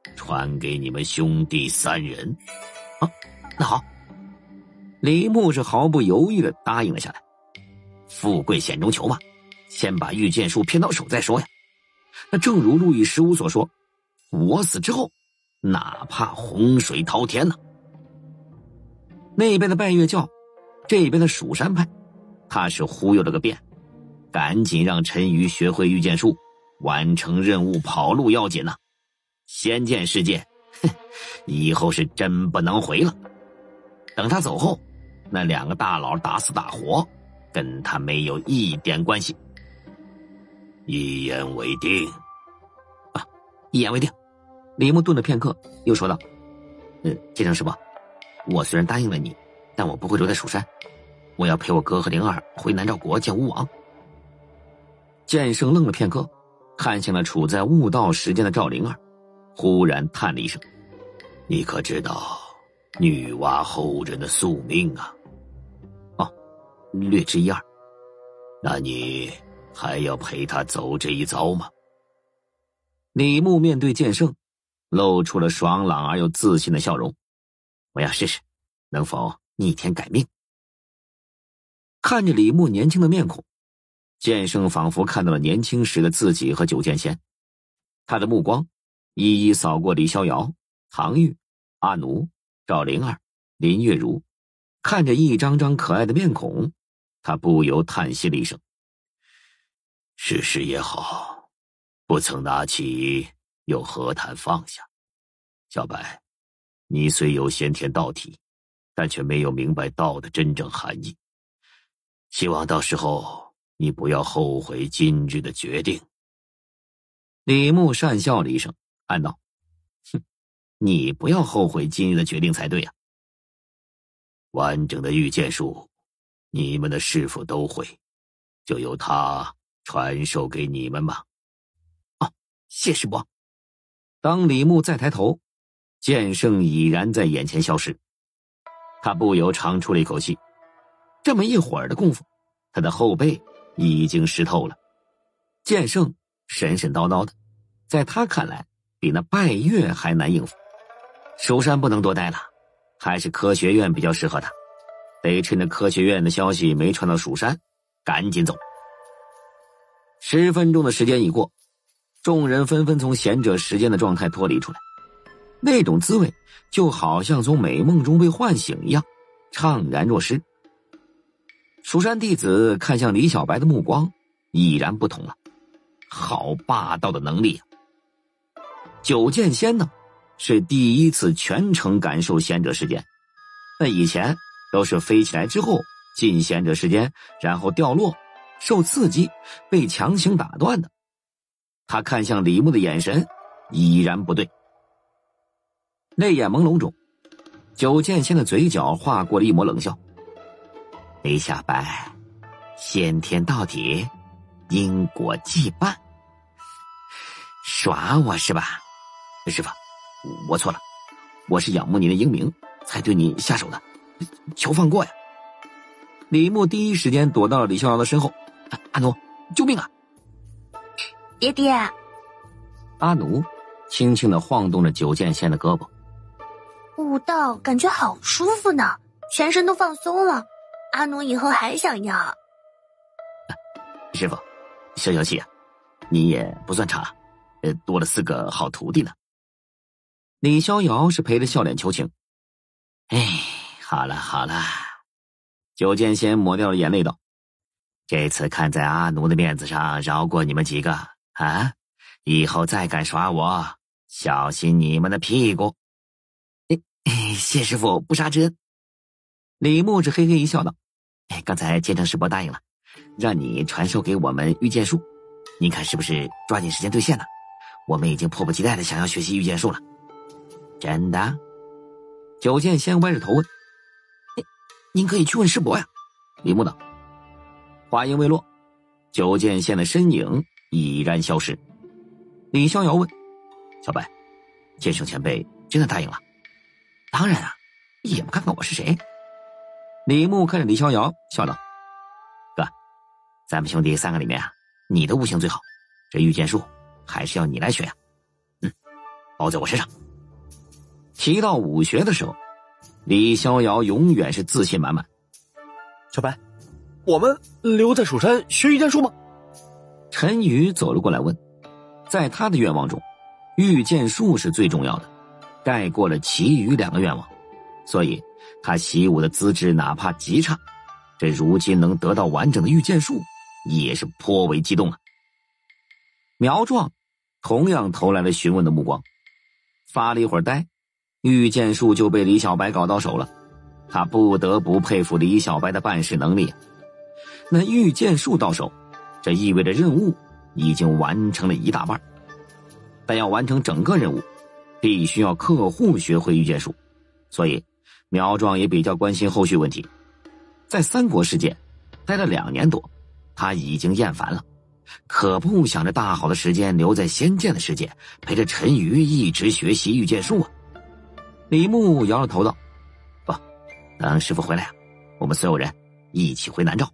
传给你们兄弟3人。啊，那好。李牧是毫不犹豫地答应了下来。富贵险中求嘛，先把御剑术骗到手再说呀。那正如路易15所说，我死之后哪怕洪水滔天呢。那边的拜月教，这边的蜀山派，他是忽悠了个遍，赶紧让陈馀学会御剑术，完成任务跑路要紧呐。仙剑世界以后是真不能回了。等他走后，那2个大佬打死打活跟他没有一点关系。一言为定。啊，一言为定。李牧顿了片刻，又说道：剑圣师伯，我虽然答应了你，但我不会留在蜀山，我要陪我哥和灵儿回南诏国见巫王。剑圣愣了片刻，看向了处在悟道时间的赵灵儿，忽然叹了一声：你可知道女娲后人的宿命啊？哦，略知一二。那你还要陪她走这一遭吗？李牧面对剑圣露出了爽朗而又自信的笑容。我要试试能否逆天改命。看着李牧年轻的面孔，剑圣仿佛看到了年轻时的自己和九剑仙。他的目光一一扫过李逍遥、唐玉、阿奴、赵灵儿、林月如，看着一张张可爱的面孔，他不由叹息了一声：世事也好，不曾拿起又何谈放下。小白，你虽有先天道体，但却没有明白道的真正含义。希望到时候你不要后悔今日的决定。李牧讪笑了一声，暗道：你不要后悔今日的决定才对啊。完整的御剑术，你们的师傅都会，就由他传授给你们吧。哦，谢师伯。当李牧再抬头，剑圣已然在眼前消失。他不由长出了一口气，这么一会儿的功夫，他的后背已经湿透了。剑圣神神叨叨的，在他看来比那拜月还难应付。蜀山不能多待了，还是科学院比较适合他，得趁着科学院的消息没传到蜀山赶紧走。10分钟的时间已过，众人纷纷从贤者时间的状态脱离出来，那种滋味就好像从美梦中被唤醒一样，怅然若失。蜀山弟子看向李小白的目光已然不同了，好霸道的能力啊！九剑仙呢，是第一次全程感受贤者时间，那以前都是飞起来之后进贤者时间，然后掉落，受刺激被强行打断的。他看向李牧的眼神已然不对。泪眼朦胧中，九剑仙的嘴角划过了一抹冷笑：李小白，先天道体，因果羁绊，耍我是吧？师父，我错了，我是仰慕你的英名才对你下手的，求放过呀。李牧第一时间躲到了李逍遥的身后。阿奴，救命啊！ 爹爹。 阿奴轻轻地晃动着九剑仙的胳膊。 悟道感觉好舒服呢，全身都放松了。阿奴以后还想要。 师父，消消气啊，你也不算差，多了4个好徒弟呢。李逍遥是陪着笑脸求情。好了好了。九剑仙抹掉了眼泪道：这次看在阿奴的面子上饶过你们几个啊，以后再敢耍我，小心你们的屁股。谢师父不杀之恩。李牧是嘿嘿一笑道：刚才剑圣师伯答应了，让你传授给我们御剑术，您看是不是抓紧时间兑现呢？我们已经迫不及待的想要学习御剑术了。真的？九剑仙歪着头问。您可以去问师伯呀。李牧道。话音未落，九剑仙的身影已然消失。李逍遥问：小白，剑圣前辈真的答应了？当然啊，也不看看我是谁。李牧看着李逍遥笑道：哥，咱们兄弟3个里面啊，你的悟性最好，这御剑术还是要你来学呀。 包在我身上。提到武学的时候，李逍遥永远是自信满满。 小白，我们留在蜀山学御剑术吗？ 陈宇走了过来问。在他的愿望中，御剑术是最重要的，盖过了其余2个愿望，所以他习武的资质哪怕极差，这如今能得到完整的御剑术，也是颇为激动啊。苗壮同样投来了询问的目光，发了一会儿呆，御剑术就被李小白搞到手了，他不得不佩服李小白的办事能力啊。那御剑术到手，这意味着任务已经完成了1大半，但要完成整个任务，必须要客户学会御剑术，所以苗壮也比较关心后续问题。在三国世界待了2年多，他已经厌烦了，可不想着大好的时间留在仙剑的世界，陪着陈瑜一直学习御剑术啊。李牧摇了头道：不，等师傅回来啊，我们所有人一起回南诏。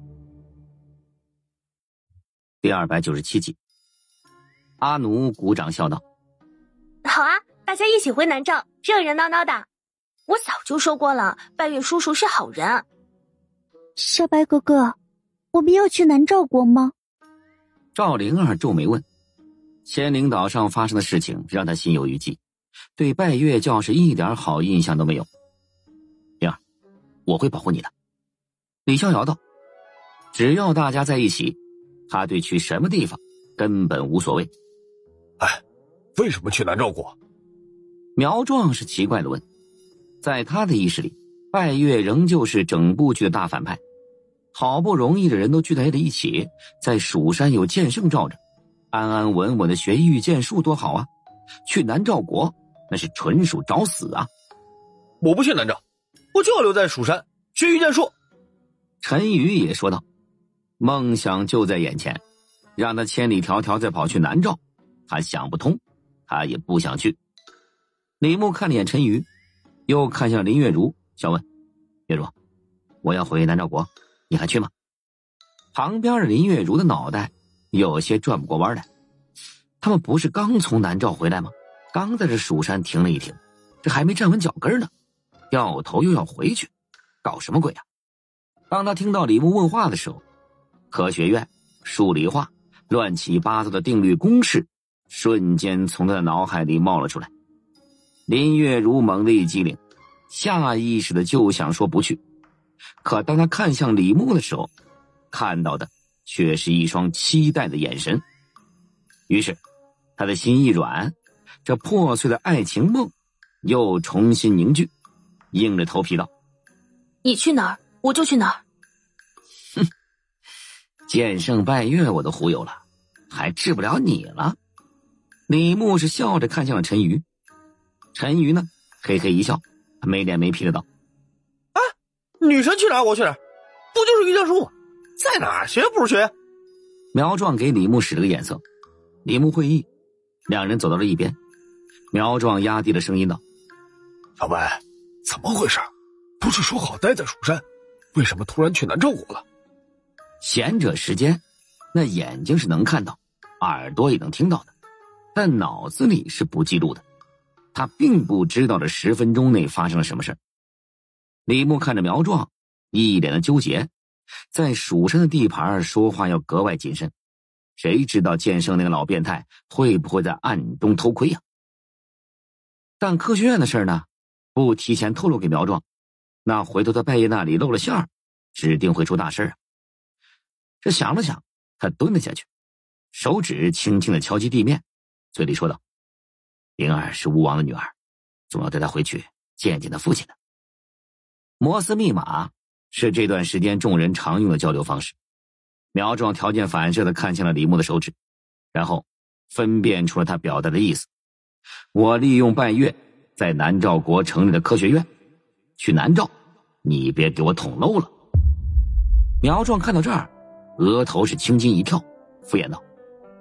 第297集，阿奴鼓掌笑道： 好啊，大家一起回南诏，热热闹闹的。我早就说过了，拜月叔叔是好人。 小白哥哥，我们要去南诏国吗？ 赵灵儿皱眉问。仙灵岛上发生的事情让他心有余悸，对拜月教是一点好印象都没有。灵儿，我会保护你的。李逍遥道：只要大家在一起，他对去什么地方根本无所谓。 哎，为什么去南诏国？ 苗壮是奇怪的问。在他的意识里，拜月仍旧是整部剧的大反派，好不容易的人都聚在了一起，在蜀山有剑圣罩着，安安稳稳的学御剑术多好啊！去南诏国那是纯属找死啊！ 我不去南诏，我就要留在蜀山学御剑术。 陈宇也说道：梦想就在眼前，让他千里迢迢再跑去南诏，他想不通，他也不想去。李牧看了眼陈宇，又看向林月如，笑问：月如，我要回南诏国，你还去吗？旁边的林月如的脑袋有些转不过弯来。他们不是刚从南诏回来吗？刚在这蜀山停了一停，这还没站稳脚跟呢，掉头又要回去，搞什么鬼啊？当他听到李牧问话的时候，科学院、数理化、乱七八糟的定律公式瞬间从他的脑海里冒了出来。林月如猛地一激灵，下意识的就想说不去，可当他看向李牧的时候，看到的却是一双期待的眼神。于是他的心一软，这破碎的爱情梦又重新凝聚，硬着头皮道： 你去哪儿我就去哪儿。 哼，剑圣拜月我都忽悠了，还治不了你了。李牧是笑着看向了陈瑜。陈瑜呢，嘿嘿一笑，没脸没皮的道： 哎，女神去哪儿我去哪儿，不就是御剑术吗？在哪儿学不如学。 苗壮给李牧使了个眼色，李牧会意，两人走到了一边。苗壮压低了声音道： 小白，怎么回事？不是说好待在蜀山，为什么突然去南诏国了？ 贤者时间，那眼睛是能看到，耳朵也能听到的，但脑子里是不记录的。他并不知道这10分钟内发生了什么事。李牧看着苗壮，一脸的纠结，在蜀山的地盘说话要格外谨慎，谁知道剑圣那个老变态会不会在暗中偷窥呀？但科学院的事呢，不提前透露给苗壮，那回头在拜爷那里露了馅儿，指定会出大事啊。这想了想，他蹲了下去，手指轻轻的敲击地面，嘴里说道：灵儿是巫王的女儿，总要带她回去见见她父亲的。摩斯密码是这段时间众人常用的交流方式。苗壮条件反射地看向了李牧的手指，然后分辨出了他表达的意思：我利用拜月在南诏国成立了科学院，去南诏，你别给我捅漏了。苗壮看到这儿，额头是青筋一跳，敷衍道：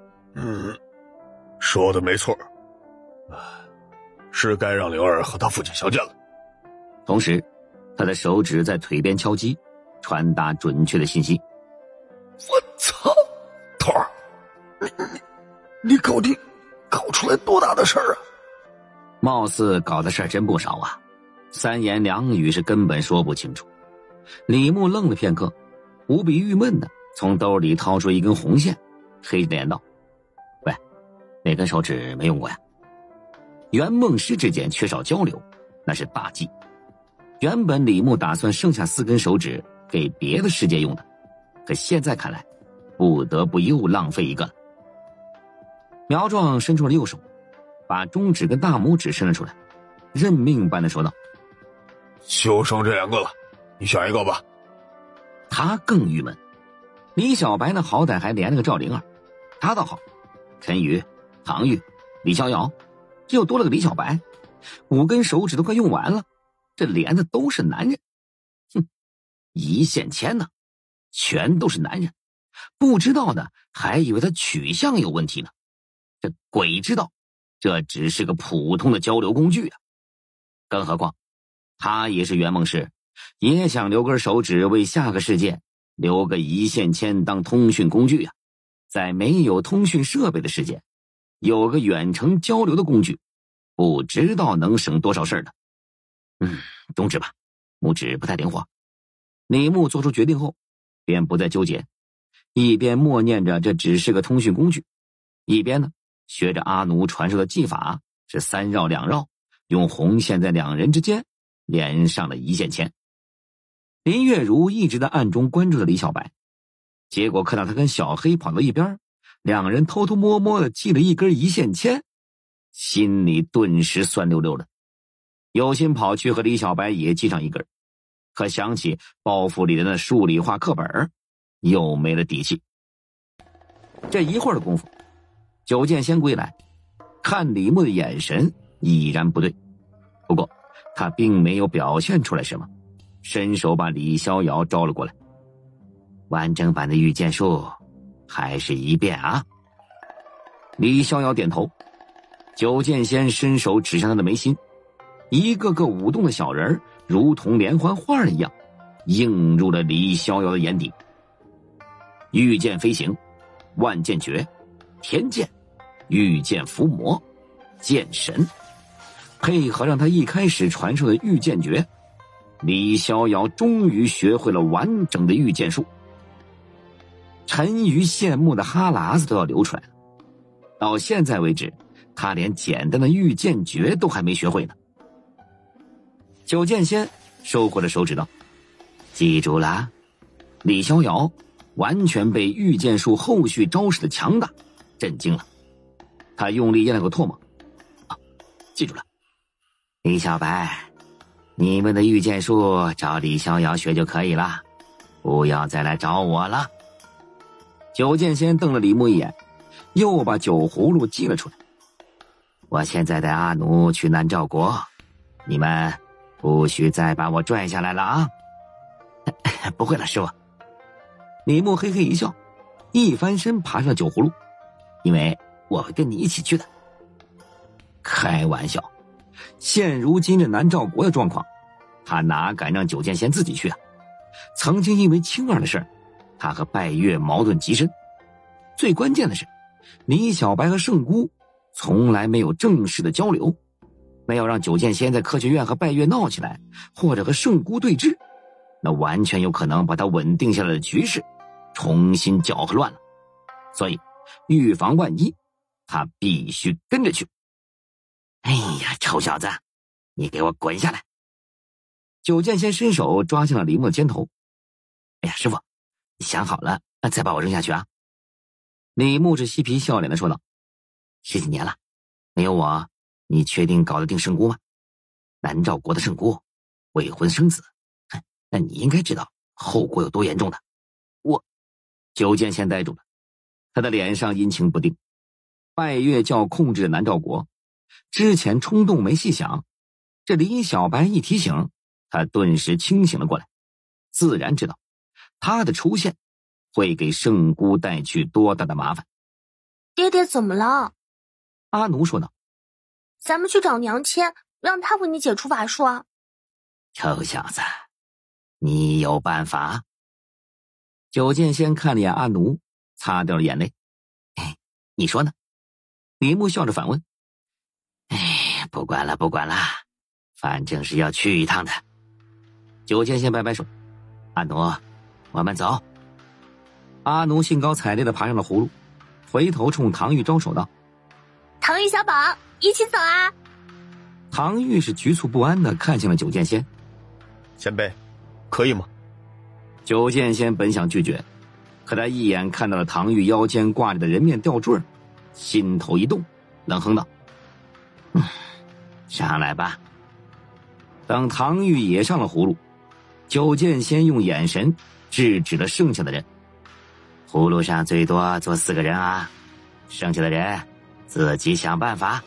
说的没错，是该让灵儿和他父亲相见了。 同时他的手指在腿边敲击，传达准确的信息。 我操，头儿，你搞出来多大的事儿啊！ 貌似搞的事儿真不少啊，三言两语是根本说不清楚。李牧愣了片刻，无比郁闷的从兜里掏出一根红线，黑着脸道：“喂，哪根手指没用过呀？”圆梦师之间缺少交流，那是大忌。原本李牧打算剩下4根手指给别的世界用的，可现在看来，不得不又浪费一个了。苗壮伸出了右手，把中指跟大拇指伸了出来，认命般的说道：“ 就剩这2个了，你选一个吧。” 他更郁闷。李小白呢，好歹还连了个赵灵儿，他倒好，陈宇、唐玉、李逍遥，又多了个李小白，5根手指都快用完了，这连的都是男人。哼，一线牵呢，全都是男人，不知道的还以为他取向有问题呢。这鬼知道，这只是个普通的交流工具啊！更何况，他也是圆梦师，也想留根手指为下个世界留个一线牵当通讯工具啊！在没有通讯设备的世界，有个远程交流的工具，不知道能省多少事儿呢。中指吧，拇指不太灵活。李牧做出决定后，便不再纠结，一边默念着这只是个通讯工具，一边呢学着阿奴传授的技法，是3绕2绕，用红线在2人之间连上了一线牵。林月如一直在暗中关注着李小白，结果看到他跟小黑跑到一边，2人偷偷摸摸的系了一根一线牵，心里顿时酸溜溜的，有心跑去和李小白也系上一根，可想起包袱里的那数理化课本，又没了底气。这一会儿的功夫，九剑仙归来，看李牧的眼神已然不对，不过他并没有表现出来什么，伸手把李逍遥招了过来。完整版的御剑术还是一遍啊。李逍遥点头，九剑仙伸手指向他的眉心，一个个舞动的小人如同连环画一样映入了李逍遥的眼底。御剑飞行，万剑诀，天剑，御剑伏魔，剑神，配合上他一开始传授的御剑诀，李逍遥终于学会了完整的御剑术。陈瑜羡慕的哈喇子都要流出来了，到现在为止，他连简单的御剑诀都还没学会呢。九剑仙收回了手指道：“记住了。”李逍遥完全被御剑术后续招式的强大震惊了，他用力咽了口唾沫：“记住了。李小白，你们的御剑术找李逍遥学就可以了，不要再来找我了。”九剑仙瞪了李牧一眼，又把酒葫芦寄了出来：“我现在带阿奴去南诏国，你们不许再把我拽下来了啊！”“不会了，师傅。”李牧嘿嘿一笑，一翻身爬上了酒葫芦：“因为我会跟你一起去的。”开玩笑，现如今这南诏国的状况，他哪敢让九剑仙自己去啊？曾经因为青儿的事儿，他和拜月矛盾极深。最关键的是，李小白和圣姑从来没有正式的交流，没有让九剑仙在科学院和拜月闹起来，或者和圣姑对峙，那完全有可能把他稳定下来的局势重新搅和乱了。所以预防万一，他必须跟着去。哎呀，臭小子，你给我滚下来！九剑仙伸手抓向了李牧的肩头。哎呀，师傅，你想好了再把我扔下去啊？李牧是嬉皮笑脸的说道：“10几年了，没有我，你确定搞得定圣姑吗？南诏国的圣姑，未婚生子，那你应该知道后果有多严重的。”九剑仙呆住了，他的脸上阴晴不定。拜月教控制的南诏国，之前冲动没细想，这李小白一提醒，他顿时清醒了过来，自然知道他的出现会给圣姑带去多大的麻烦。 “爹爹怎么了？” 阿奴说道：“ 咱们去找娘亲，让她为你解除法术啊。”“ 臭小子，你有办法？”九剑仙看了眼阿奴，擦掉了眼泪。“你说呢？”李牧笑着反问。 不管了，不管了，反正是要去一趟的。九剑仙摆摆手，阿奴，我们走。阿奴兴高采烈地爬上了葫芦，回头冲唐玉招手道： 唐玉小宝，一起走啊！ 唐玉是局促不安地看向了九剑仙。 前辈，可以吗？ 九剑仙本想拒绝，可他一眼看到了唐玉腰间挂着的人面吊坠，心头一动，冷哼道：上来吧。等唐玉也上了葫芦，九剑仙用眼神制止了剩下的人。葫芦上最多坐4个人啊，剩下的人自己想办法。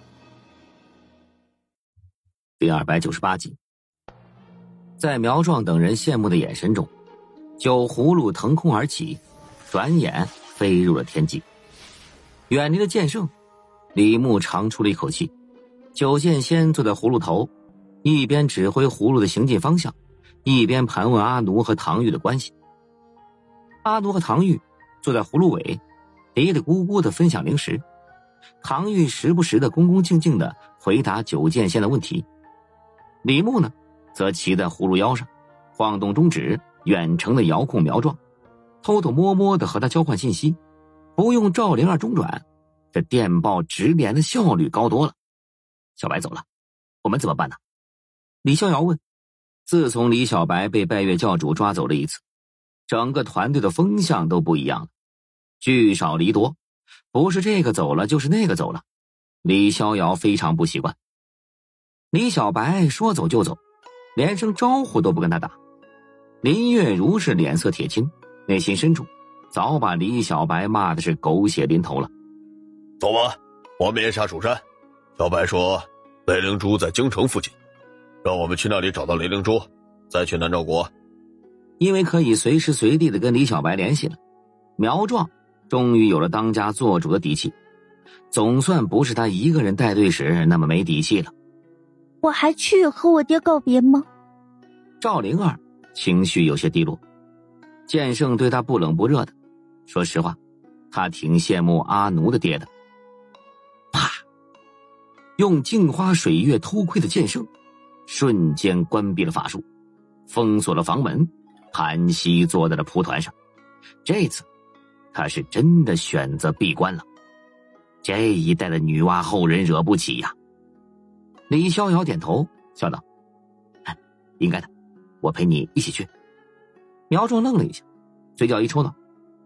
第298集。在苗壮等人羡慕的眼神中，酒葫芦腾空而起，转眼飞入了天际。远离了剑圣，李牧长出了一口气。九剑仙坐在葫芦头，一边指挥葫芦的行进方向，一边盘问阿奴和唐玉的关系。阿奴和唐玉坐在葫芦尾，嘀嘀咕咕地分享零食。唐玉时不时地恭恭敬敬地回答九剑仙的问题。李牧呢，则骑在葫芦腰上，晃动中指，远程的遥控苗壮，偷偷摸摸地和他交换信息，不用赵灵儿中转，这电报直连的效率高多了。小白走了，我们怎么办呢？李逍遥问。自从李小白被拜月教主抓走了一次，整个团队的风向都不一样了，聚少离多，不是这个走了就是那个走了。李逍遥非常不习惯。李小白说走就走，连声招呼都不跟他打。林月如是脸色铁青，内心深处早把李小白骂的是狗血淋头了。 走吧，我们也下蜀山。小白说雷灵珠在京城附近，让我们去那里找到雷灵珠，再去南诏国。 因为可以随时随地的跟李小白联系了，苗壮终于有了当家做主的底气，总算不是他一个人带队时那么没底气了。 我还去和我爹告别吗？ 赵灵儿情绪有些低落，剑圣对他不冷不热的，说实话，他挺羡慕阿奴的爹的。啪！用镜花水月偷窥的剑圣瞬间关闭了法术，封锁了房门，盘膝坐在了蒲团上。这次他是真的选择闭关了。这一代的女娲后人惹不起呀。李逍遥点头笑道：应该的，我陪你一起去。苗壮愣了一下，嘴角一抽道：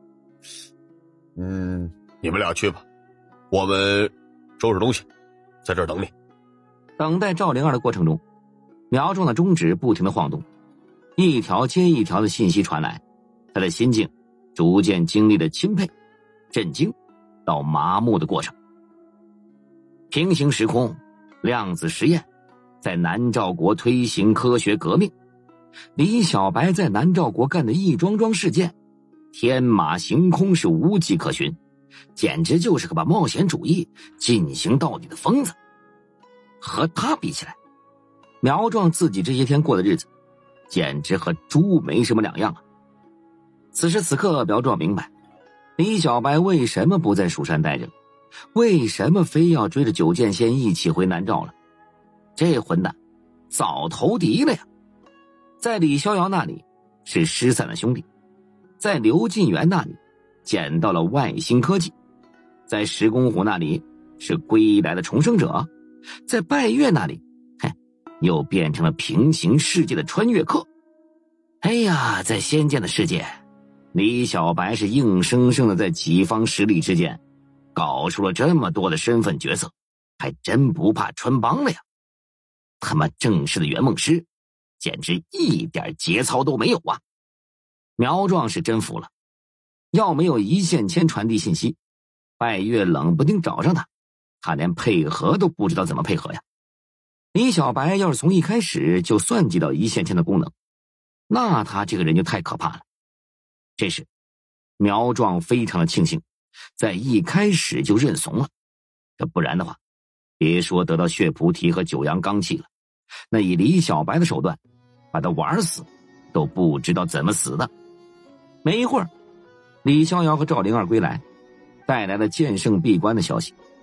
你们俩去吧，我们收拾东西，在这儿等你。 等待赵灵儿的过程中，苗壮的中指不停地晃动，一条接一条的信息传来，他的心境逐渐经历了钦佩、震惊到麻木的过程。平行时空，量子实验，在南诏国推行科学革命，李小白在南诏国干的一桩桩事件，天马行空，是无迹可寻，简直就是个把冒险主义进行到底的疯子。和他比起来，苗壮自己这些天过的日子简直和猪没什么两样啊。此时此刻，苗壮明白李小白为什么不在蜀山待着了，为什么非要追着九剑仙一起回南诏了。这混蛋早投敌了呀。在李逍遥那里是失散的兄弟，在刘进元那里捡到了外星科技，在石公虎那里是归来的重生者，在拜月那里又变成了平行世界的穿越客。哎呀，在仙剑的世界，李小白是硬生生的在己方实力之间搞出了这么多的身份角色，还真不怕穿帮了呀。他妈正式的圆梦师简直一点节操都没有啊。苗壮是真服了，要没有一线牵传递信息，拜月冷不丁找上他连配合都不知道怎么配合呀。李小白要是从一开始就算计到一线牵的功能，那他这个人就太可怕了。这时苗壮非常的庆幸在一开始就认怂了，这不然的话，别说得到血菩提和九阳罡气了，那以李小白的手段把他玩死都不知道怎么死的。没一会儿，李逍遥和赵灵儿归来，带来了剑圣闭关的消息。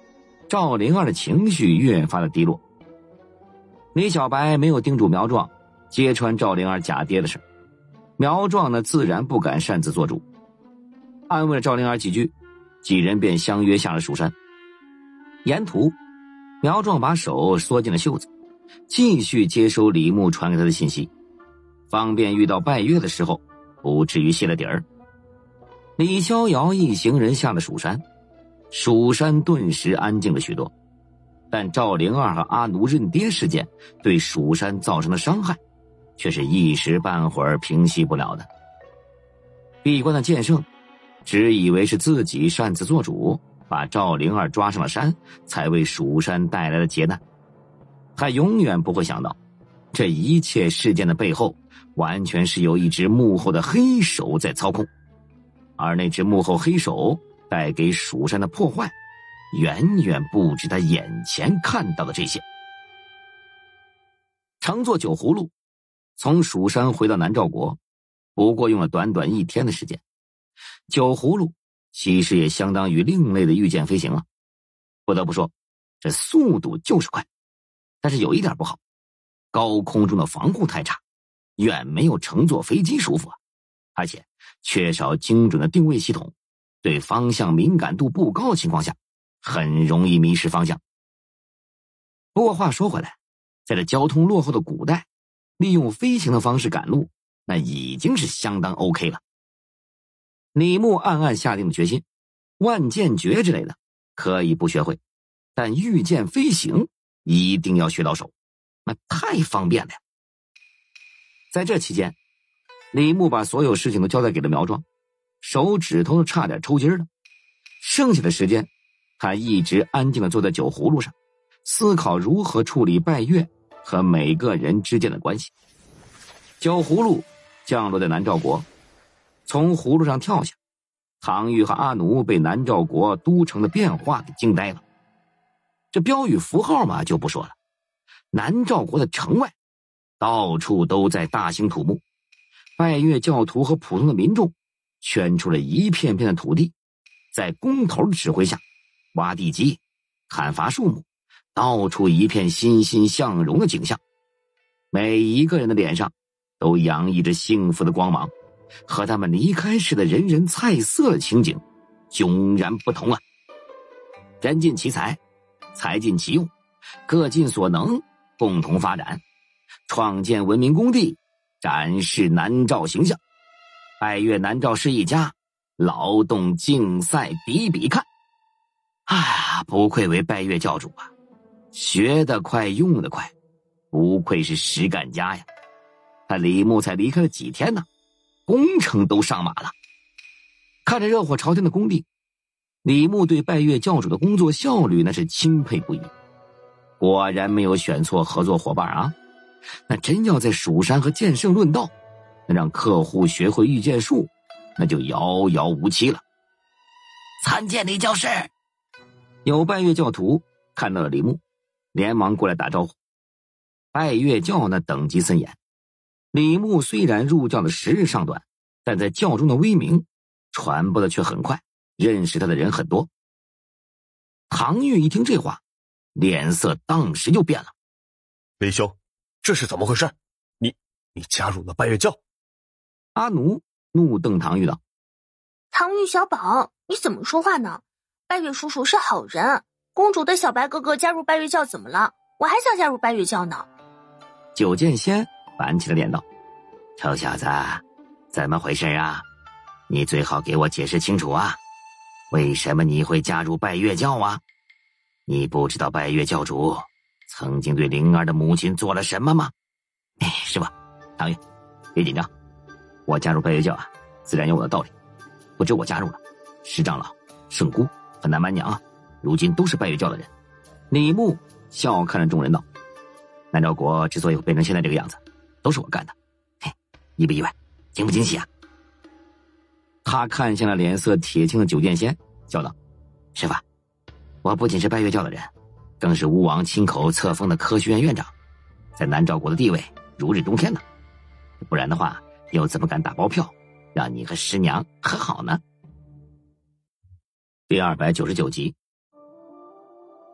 赵灵儿的情绪越发的低落。李小白没有叮嘱苗壮揭穿赵灵儿假爹的事，苗壮呢自然不敢擅自做主。安慰了赵灵儿几句，几人便相约下了蜀山。沿途，苗壮把手缩进了袖子，继续接收李牧传给他的信息，方便遇到拜月的时候不至于泄了底儿。李逍遥一行人下了蜀山，蜀山顿时安静了许多。但赵灵儿和阿奴认爹事件对蜀山造成的伤害，却是一时半会儿平息不了的。闭关的剑圣只以为是自己擅自做主，把赵灵儿抓上了山，才为蜀山带来了劫难。他永远不会想到，这一切事件的背后，完全是有一只幕后的黑手在操控。而那只幕后黑手带给蜀山的破坏，远远不止他眼前看到的这些。乘坐九葫芦从蜀山回到南诏国，不过用了短短1天的时间。九葫芦其实也相当于另类的御剑飞行了。不得不说，这速度就是快，但是有一点不好，高空中的防护太差，远没有乘坐飞机舒服啊，而且缺少精准的定位系统，对方向敏感度不高的情况下，很容易迷失方向。不过话说回来，在这交通落后的古代，利用飞行的方式赶路，那已经是相当 OK 了。李牧暗暗下定了决心，万剑诀之类的可以不学会，但御剑飞行一定要学到手，那太方便了呀。在这期间，李牧把所有事情都交代给了苗壮，手指头都差点抽筋了。剩下的时间，他一直安静地坐在酒葫芦上，思考如何处理拜月和每个人之间的关系。酒葫芦降落在南诏国，从葫芦上跳下，唐玉和阿奴被南诏国都城的变化给惊呆了。这标语符号嘛就不说了，南诏国的城外到处都在大兴土木，拜月教徒和普通的民众圈出了一片片的土地，在工头的指挥下挖地基、砍伐树木，到处一片欣欣向荣的景象。每一个人的脸上都洋溢着幸福的光芒，和他们离开时的人人菜色的情景迥然不同啊！人尽其才，才尽其用，各尽所能，共同发展，创建文明工地，展示南诏形象。拜月南诏是一家，劳动竞赛比比看。啊，不愧为拜月教主啊，学得快，用得快，不愧是实干家呀。他李牧才离开了几天呢，工程都上马了。看着热火朝天的工地，李牧对拜月教主的工作效率那是钦佩不已。果然没有选错合作伙伴啊！那真要在蜀山和剑圣论道，那让客户学会御剑术，那就遥遥无期了。 参见李教师。 有拜月教徒看到了李牧，连忙过来打招呼。拜月教那等级森严，李牧虽然入教的时日尚短，但在教中的威名传播的却很快，认识他的人很多。唐玉一听这话，脸色当时就变了。 李兄，这是怎么回事？你加入了拜月教？ 阿奴怒瞪唐玉道： 唐玉小宝，你怎么说话呢？拜月叔叔是好人，公主的小白哥哥加入拜月教怎么了？我还想加入拜月教呢。 九剑仙板起了脸道：臭小子，怎么回事啊？你最好给我解释清楚啊！为什么你会加入拜月教啊？你不知道拜月教主曾经对灵儿的母亲做了什么吗？是吧，唐玉，别紧张，我加入拜月教啊，自然有我的道理。不止我加入了，石长老、圣姑和南蛮娘啊，如今都是拜月教的人。李牧笑看着众人道：南诏国之所以会变成现在这个样子，都是我干的。嘿，意不意外？惊不惊喜啊？他看向了脸色铁青的九剑仙，笑道：师父，我不仅是拜月教的人，更是巫王亲口册封的科学院院长，在南诏国的地位如日中天呢。不然的话，又怎么敢打包票让你和师娘和好呢？第299集。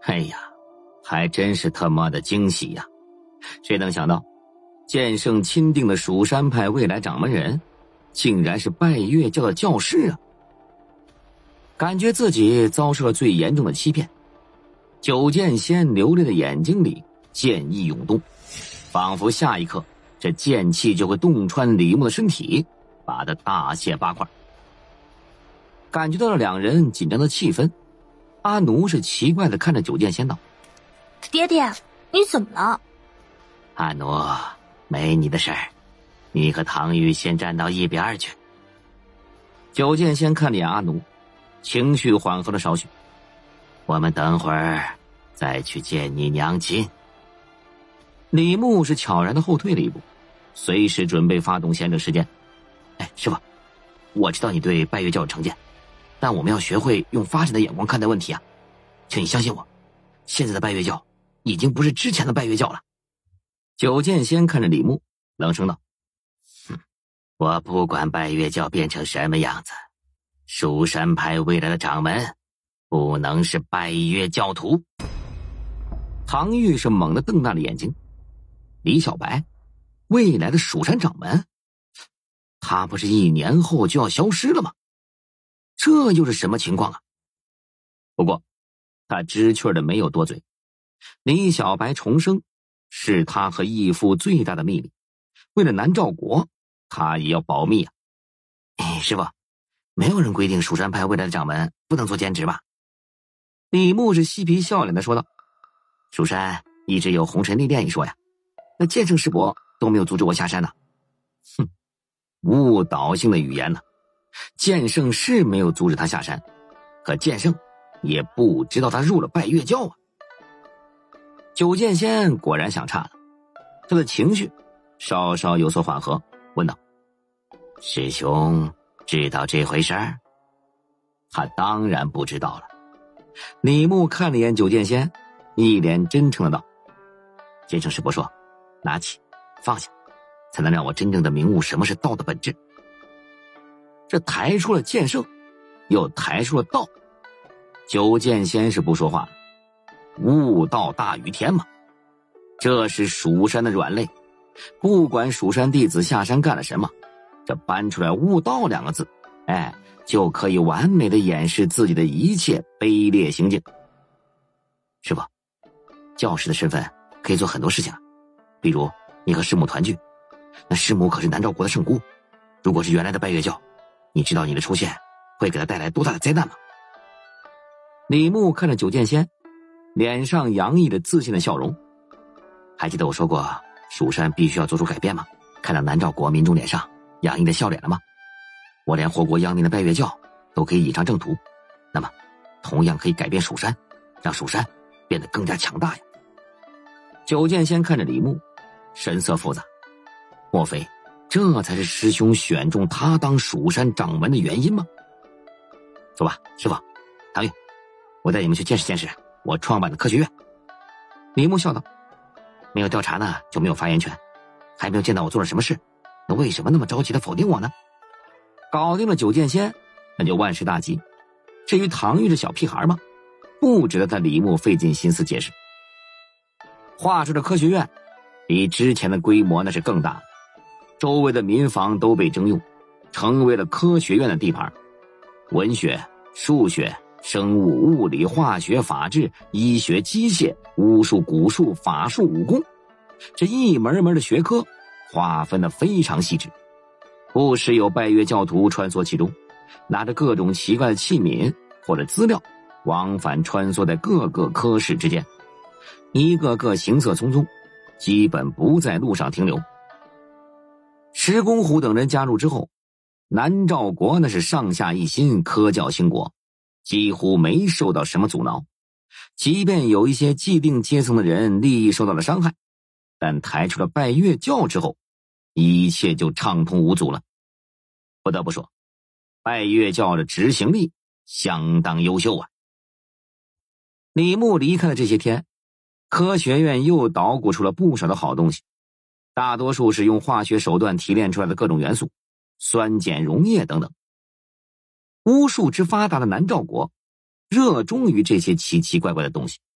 哎呀，还真是他妈的惊喜呀！谁能想到，剑圣钦定的蜀山派未来掌门人，竟然是拜月教的教师啊！感觉自己遭受了最严重的欺骗。九剑仙流泪的眼睛里剑意涌动，仿佛下一刻这剑气就会洞穿李牧的身体，把他大卸八块。感觉到了两人紧张的气氛，阿奴是奇怪的看着九剑仙道： 爹爹，你怎么了？ 阿奴，没你的事儿，你和唐玉先站到一边去。九剑仙看了眼阿奴，情绪缓和了少许。我们等会儿再去见你娘亲。李牧是悄然的后退了一步，随时准备发动贤者时间。哎，师傅，我知道你对拜月教有成见，但我们要学会用发展的眼光看待问题啊！请你相信我，现在的拜月教已经不是之前的拜月教了。九剑仙看着李牧，冷声道：我不管拜月教变成什么样子，蜀山派未来的掌门不能是拜月教徒。唐玉是猛地瞪大了眼睛，李小白，未来的蜀山掌门，他不是1年后就要消失了吗？这又是什么情况啊？不过他知趣的没有多嘴。李小白重生是他和义父最大的秘密，为了南诏国，他也要保密啊。师傅，没有人规定蜀山派未来的掌门不能做兼职吧？李牧是嬉皮笑脸的说道：蜀山一直有红尘历练一说呀，那剑圣师伯都没有阻止我下山呢。哼，误导性的语言呢。剑圣是没有阻止他下山，可剑圣也不知道他入了拜月教啊。九剑仙果然想岔了，他的情绪稍稍有所缓和，问道：师兄知道这回事儿？他当然不知道了。李牧看了眼九剑仙，一脸真诚的道：剑圣师伯说，拿起放下，才能让我真正的明悟什么是道的本质。这抬出了剑圣，又抬出了道，九剑仙是不说话了。悟道大于天嘛，这是蜀山的软肋，不管蜀山弟子下山干了什么，这搬出来悟道2个字，就可以完美的掩饰自己的一切卑劣行径。师傅，教师的身份可以做很多事情啊，比如你和师母团聚，那师母可是南诏国的圣姑，如果是原来的拜月教，你知道你的出现会给他带来多大的灾难吗？李牧看着九剑仙，脸上洋溢着自信的笑容。还记得我说过蜀山必须要做出改变吗？看到南诏国民众脸上洋溢的笑脸了吗？我连祸国殃民的拜月教都可以引上正途，那么同样可以改变蜀山，让蜀山变得更加强大呀。九剑仙看着李牧，神色复杂，莫非这才是师兄选中他当蜀山掌门的原因吗？走吧，师傅，唐玉，我带你们去见识见识我创办的科学院。李牧笑道：没有调查呢，就没有发言权，还没有见到我做了什么事，那为什么那么着急的否定我呢？搞定了九剑仙，那就万事大吉。至于唐玉这小屁孩嘛，不值得他李牧费尽心思解释。画出的科学院比之前的规模那是更大，周围的民房都被征用，成为了科学院的地盘。文学、数学、生物、物理、化学、法治、医学、机械、巫术、蛊术、法术、武功，这一门门的学科划分得非常细致，不时有拜月教徒穿梭其中，拿着各种奇怪的器皿或者资料，往返穿梭在各个科室之间，一个个行色匆匆，基本不在路上停留。石公虎等人加入之后，南诏国那是上下一心，科教兴国，几乎没受到什么阻挠。即便有一些既定阶层的人利益受到了伤害，但抬出了拜月教之后，一切就畅通无阻了。不得不说，拜月教的执行力相当优秀啊。李牧离开了这些天，科学院又捣鼓出了不少的好东西，大多数是用化学手段提炼出来的各种元素，酸碱溶液等等。巫术之发达的南诏国热衷于这些奇奇怪怪的东西，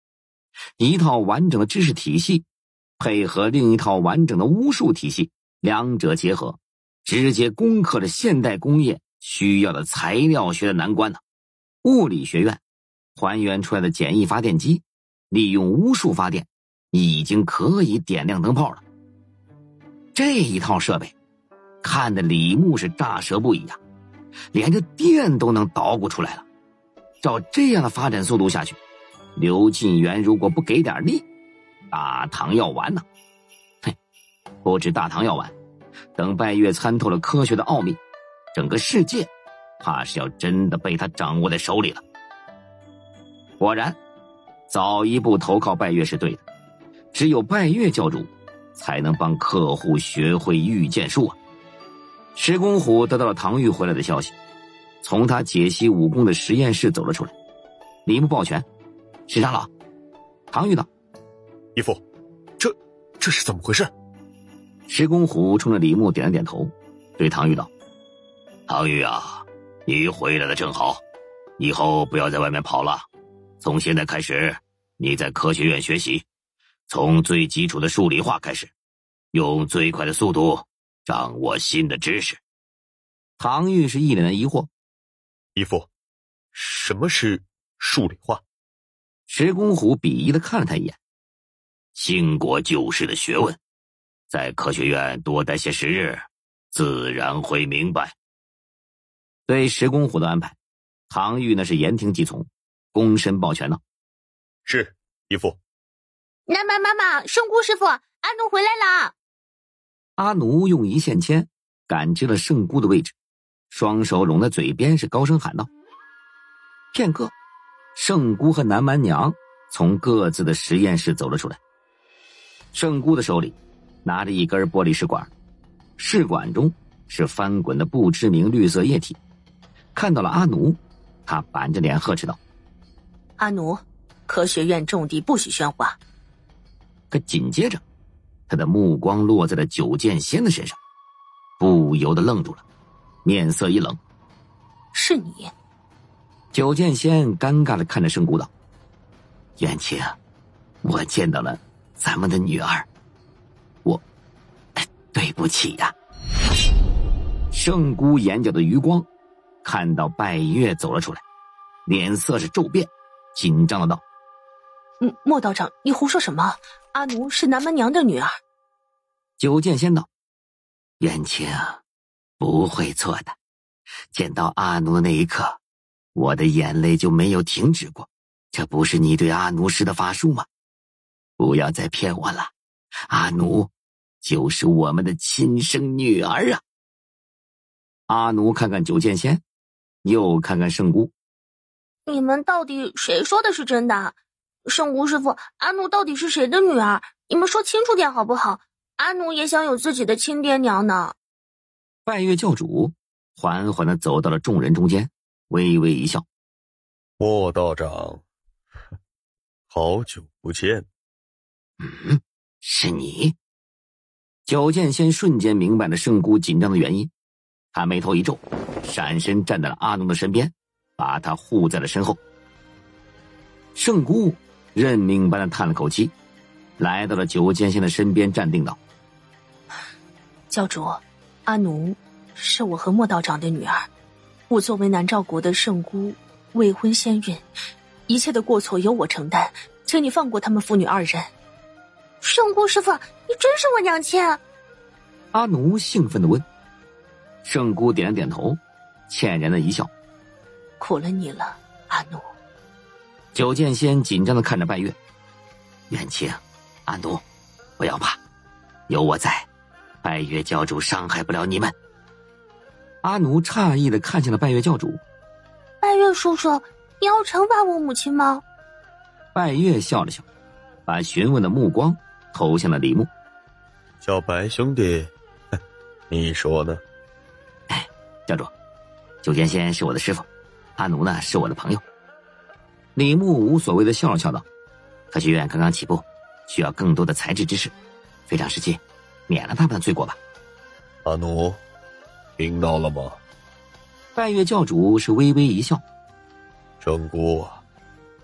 一套完整的知识体系配合另一套完整的巫术体系，两者结合，直接攻克了现代工业需要的材料学的难关呢。物理学院还原出来的简易发电机，利用巫术发电，已经可以点亮灯泡了。这一套设备看得李牧是乍舌不已呀，连这电都能捣鼓出来了。照这样的发展速度下去，刘进元如果不给点力，大唐要完呢。嘿，不止大唐要完，等拜月参透了科学的奥秘，整个世界怕是要真的被他掌握在手里了。果然，早一步投靠拜月是对的，只有拜月教主才能帮客户学会御剑术啊。石公虎得到了唐玉回来的消息，从他解析武功的实验室走了出来。李牧抱拳：“石长老。”唐玉道：“ 义父， 这是怎么回事？” 石公虎冲着李牧点了点头，对唐玉道：“唐玉啊，你回来的正好，以后不要在外面跑了。从现在开始，你在科学院学习，从最基础的数理化开始，用最快的速度掌握新的知识。”唐玉是一脸的疑惑：“ 义父，什么是数理化？” 石公虎鄙夷地看了他一眼：“兴国救世的学问，在科学院多待些时日，自然会明白。”对石公虎的安排，唐玉那是言听计从，躬身抱拳道：“ 是，义父。” 南蛮妈妈，圣姑师傅，阿奴回来啦！ 阿奴用一线牵感知了圣姑的位置，双手拢在嘴边，是高声喊道。片刻，圣姑和南蛮娘从各自的实验室走了出来。圣姑的手里拿着一根玻璃试管，试管中是翻滚的不知名绿色液体。看到了阿奴，他板着脸呵斥道：“ 阿奴，科学院种地不许喧哗。” 可紧接着，他的目光落在了九剑仙的身上，不由得愣住了，面色一冷：“ 是你？” 九剑仙尴尬地看着圣姑道：“元清，我见到了咱们的女儿，对不起呀。”圣姑眼角的余光看到拜月走了出来，脸色是骤变，紧张的道：“ 莫道长，你胡说什么？阿奴是南蛮娘的女儿。” 九剑仙道：“元清，不会错的。见到阿奴的那一刻，我的眼泪就没有停止过。这不是你对阿奴施的法术吗？不要再骗我了，阿奴就是我们的亲生女儿啊！”阿奴看看九剑仙，又看看圣姑：“ 你们到底谁说的是真的？圣姑师傅，阿奴到底是谁的女儿？你们说清楚点好不好？阿奴也想有自己的亲爹娘呢。” 拜月教主缓缓地走到了众人中间，微微一笑：“ 莫道长，好久不见。”“ 是你？”九剑仙瞬间明白了圣姑紧张的原因，他眉头一皱，闪身站在了阿奴的身边，把他护在了身后。圣姑认命般的叹了口气，来到了九剑仙的身边，站定道：“ 教主，阿奴是我和莫道长的女儿，我作为南诏国的圣姑，未婚先孕，一切的过错由我承担，请你放过他们父女二人。”“圣姑师傅，你真是我娘亲！” 阿奴兴奋地问。圣姑点了点头，歉然的一笑：“ 苦了你了，阿奴。” 九剑仙紧张地看着拜月：“元清，阿奴，不要怕，有我在，拜月教主伤害不了你们。”阿奴诧异地看向了拜月教主：“ 拜月叔叔，你要惩罚我母亲吗？” 拜月笑了笑，把询问的目光投向了李牧：“ 小白兄弟，你说呢？”“ 教主，九剑仙是我的师傅，阿奴呢是我的朋友。”李牧无所谓的笑了笑道：“科学院刚刚起步，需要更多的材质知识，非常时期，免了他们的罪过吧。”“ 阿奴，听到了吗？” 拜月教主是微微一笑：“ 圣姑，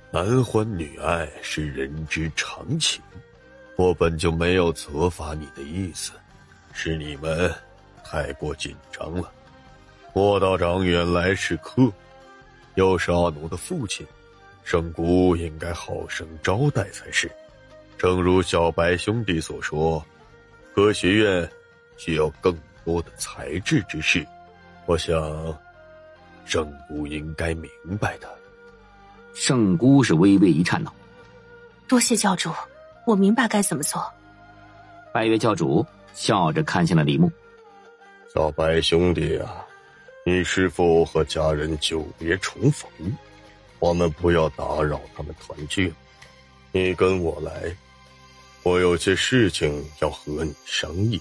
男欢女爱是人之常情，我本就没有责罚你的意思，是你们太过紧张了。霍道长远来是客，又是阿奴的父亲，圣姑应该好生招待才是。正如小白兄弟所说，科学院需要更多的才智之士，我想圣姑应该明白的。 圣姑是微微一颤道： 多谢教主，我明白该怎么做。 拜月教主笑着看向了李牧： 小白兄弟啊，你师父和家人久别重逢，我们不要打扰他们团聚了。你跟我来，我有些事情要和你商议。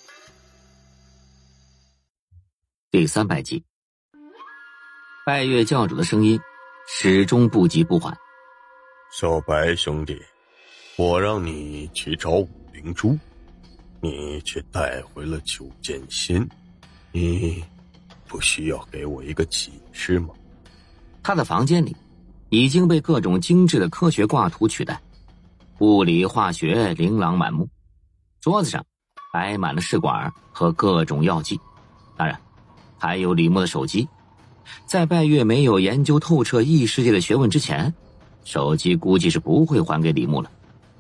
第300集，拜月教主的声音始终不急不缓： 小白兄弟，我让你去找五灵珠，你却带回了9剑仙，你不需要给我一个解释吗？ 他的房间里已经被各种精致的科学挂图取代，物理化学琳琅满目，桌子上摆满了试管和各种药剂，当然还有李牧的手机。在拜月没有研究透彻异世界的学问之前，手机估计是不会还给李牧了。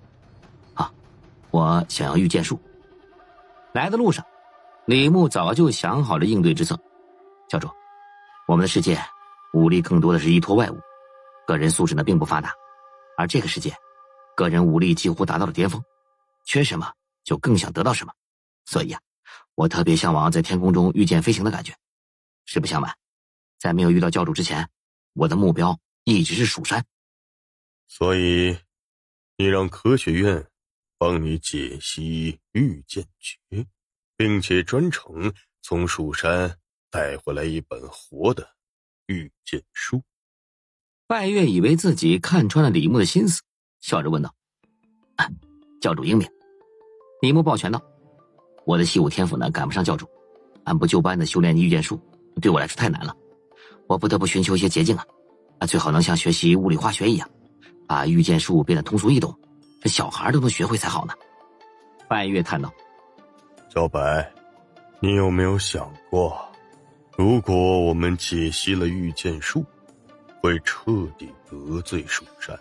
我想要御剑术。来的路上，李牧早就想好了应对之策。教主，我们的世界武力更多的是依托外物，个人素质呢并不发达，而这个世界个人武力几乎达到了巅峰，缺什么就更想得到什么，所以我特别向往在天空中御剑飞行的感觉。实不相瞒，在没有遇到教主之前，我的目标一直是蜀山。 所以你让科学院帮你解析御剑诀，并且专程从蜀山带回来一本活的御剑书。 拜月以为自己看穿了李牧的心思，笑着问道：教主英明。李牧抱拳道：我的习武天赋呢赶不上教主，按部就班的修炼御剑术对我来说太难了，我不得不寻求一些捷径最好能像学习物理化学一样，把御剑术变得通俗易懂，这小孩都能学会才好呢。拜月叹道： 小白，你有没有想过，如果我们解析了御剑术，会彻底得罪蜀山？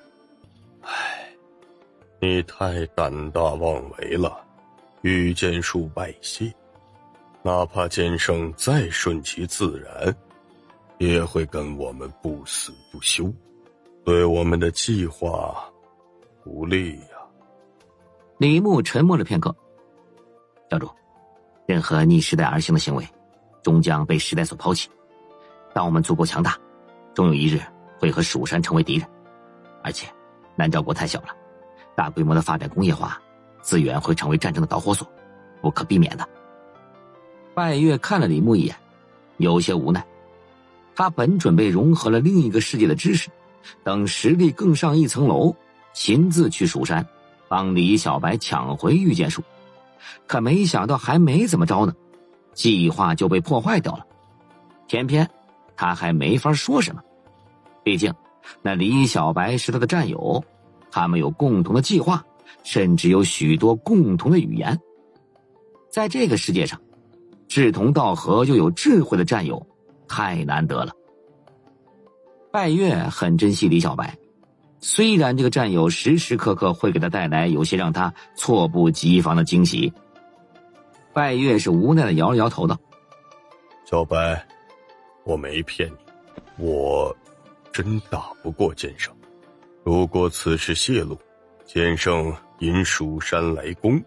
你太胆大妄为了，御剑术败谢，哪怕剑圣再顺其自然，也会跟我们不死不休，对我们的计划不利呀。 李牧沉默了片刻：教主，任何逆时代而行的行为终将被时代所抛弃，当我们足够强大，终有一日会和蜀山成为敌人，而且南诏国太小了，大规模的发展工业化，资源会成为战争的导火索，不可避免的。拜月看了李牧一眼，有些无奈。他本准备融合了另一个世界的知识，等实力更上一层楼，亲自去蜀山帮李小白抢回御剑术，可没想到还没怎么着呢，计划就被破坏掉了。偏偏他还没法说什么，毕竟那李小白是他的战友，他们有共同的计划，甚至有许多共同的语言。在这个世界上，志同道合又有智慧的战友太难得了。拜月很珍惜李小白，虽然这个战友时时刻刻会给他带来有些让他猝不及防的惊喜。拜月是无奈的摇了摇头道： 小白，我没骗你，我真打不过剑圣。如果此事泄露，剑圣引蜀山来攻，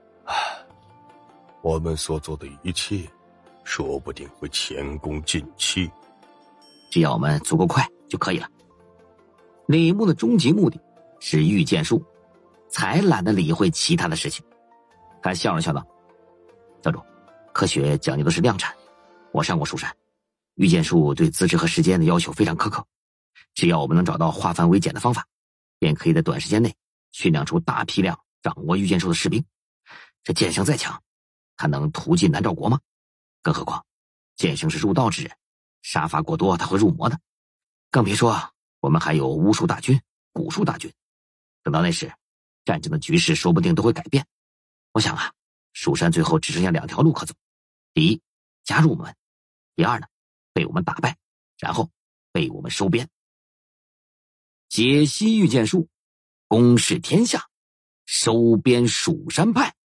我们所做的一切说不定会前功尽弃。 只要我们足够快就可以了。李牧的终极目的是御剑术，才懒得理会其他的事情。他笑了笑道：教主，科学讲究的是量产，我上过蜀山，御剑术对资质和时间的要求非常苛刻，只要我们能找到化繁为简的方法，便可以在短时间内训练出大批量掌握御剑术的士兵。这剑圣再强，他能屠尽南诏国吗？更何况剑圣是入道之人，杀伐过多他会入魔的。更别说我们还有巫术大军古树大军。等到那时，战争的局势说不定都会改变。我想啊，蜀山最后只剩下2条路可走：第一，加入我们；第二呢，被我们打败，然后被我们收编。解析御剑术，公示天下，收编蜀山派。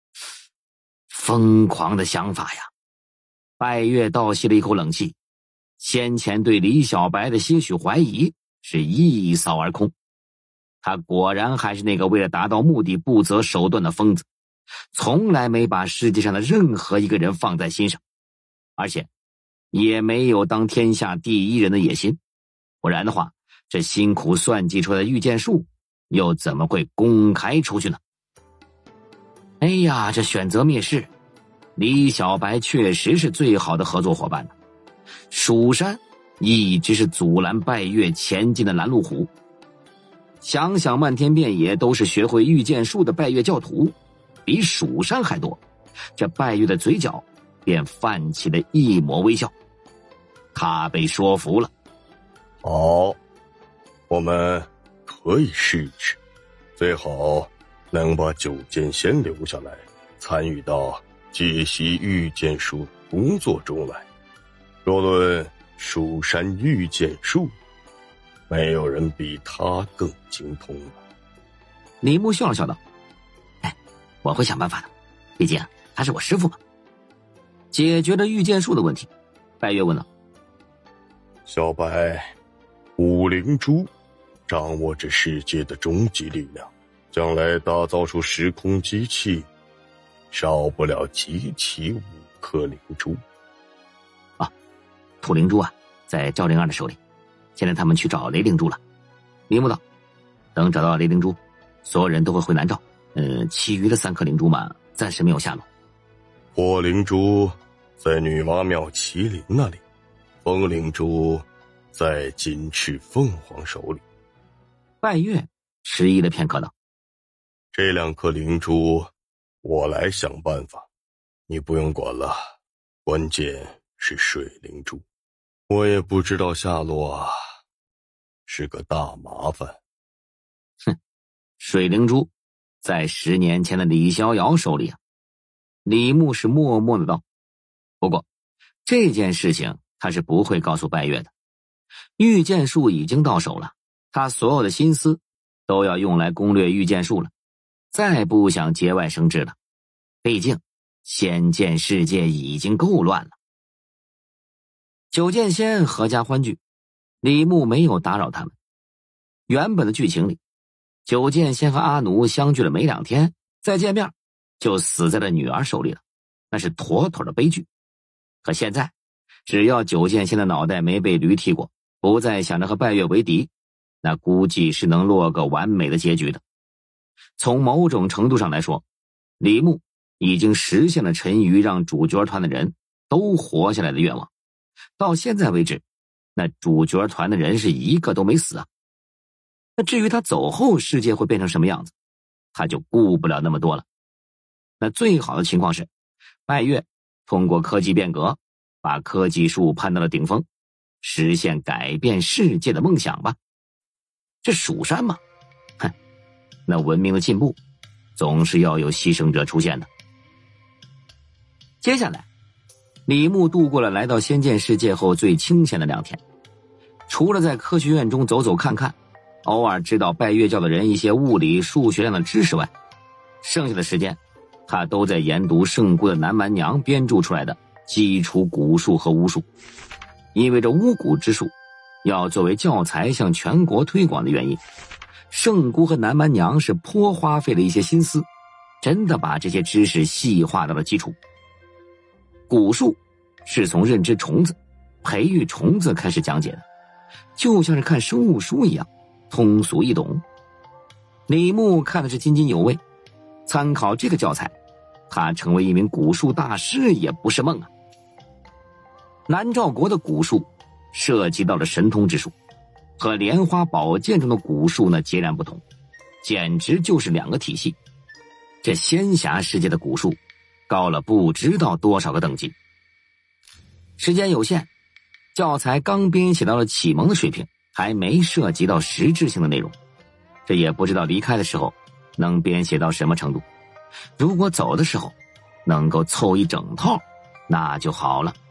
疯狂的想法呀！拜月倒吸了一口冷气，先前对李小白的些许怀疑是一扫而空。他果然还是那个为了达到目的不择手段的疯子，从来没把世界上的任何一个人放在心上，而且也没有当天下第一人的野心。不然的话，这辛苦算计出来的御剑术又怎么会公开出去呢？哎呀，这选择灭世，李小白确实是最好的合作伙伴了。蜀山一直是阻拦拜月前进的拦路虎。想想漫天遍野都是学会御剑术的拜月教徒，比蜀山还多，这拜月的嘴角便泛起了一抹微笑。他被说服了。 好，我们可以试一试，最好能把九剑仙留下来，参与到解析御剑术工作中来。若论蜀山御剑术，没有人比他更精通了。 李牧笑了笑道：“哎，我会想办法的，毕竟他是我师父嘛。”解决了御剑术的问题，拜月问道：“ 小白，五灵珠掌握着世界的终极力量，将来打造出时空机器，少不了集齐5颗灵珠。” 啊，土灵珠啊，在赵灵儿的手里。现在他们去找雷灵珠了。李牧道：“等找到雷灵珠，所有人都会回南诏。其余的3颗灵珠嘛，暂时没有下落。 火灵珠在女娲庙麒麟那里，风灵珠在金翅凤凰手里。” 拜月迟疑了片刻道：“ 这2颗灵珠我来想办法，你不用管了。关键是水灵珠，我也不知道下落啊，是个大麻烦。” 哼，水灵珠在10年前的李逍遥手里啊。李牧是默默的道：“不过这件事情他是不会告诉拜月的。御剑术已经到手了，他所有的心思都要用来攻略御剑术了，再不想节外生枝了。毕竟仙剑世界已经够乱了。”九剑仙合家欢聚，李牧没有打扰他们。原本的剧情里，九剑仙和阿奴相聚了没2天，再见面就死在了女儿手里了，那是妥妥的悲剧。可现在，只要九剑仙的脑袋没被驴踢过，不再想着和拜月为敌，那估计是能落个完美的结局的。从某种程度上来说，李牧已经实现了陈馀让主角团的人都活下来的愿望。到现在为止，那主角团的人是一个都没死啊。那至于他走后世界会变成什么样子，他就顾不了那么多了。那最好的情况是，拜月通过科技变革，把科技树攀到了顶峰，实现改变世界的梦想吧。这蜀山嘛，哼，那文明的进步总是要有牺牲者出现的。接下来，李牧度过了来到仙剑世界后最清闲的2天，除了在科学院中走走看看，偶尔指导拜月教的人一些物理数学上的知识外，剩下的时间他都在研读圣姑的南蛮娘编著出来的基础蛊术和巫术。因为这巫蛊之术要作为教材向全国推广的原因，圣姑和南蛮娘是颇花费了一些心思，真的把这些知识细化到了基础。蛊术是从认知虫子、培育虫子开始讲解的，就像是看生物书一样，通俗易懂。李牧看的是津津有味，参考这个教材，他成为一名蛊术大师也不是梦啊。南诏国的蛊术涉及到了神通之术，和莲花宝剑中的蛊术呢截然不同，简直就是2个体系。这仙侠世界的蛊术高了不知道多少个等级。时间有限，教材刚编写到了启蒙的水平，还没涉及到实质性的内容， 这也不知道离开的时候能编写到什么程度。如果走的时候能够凑一整套，那就好了。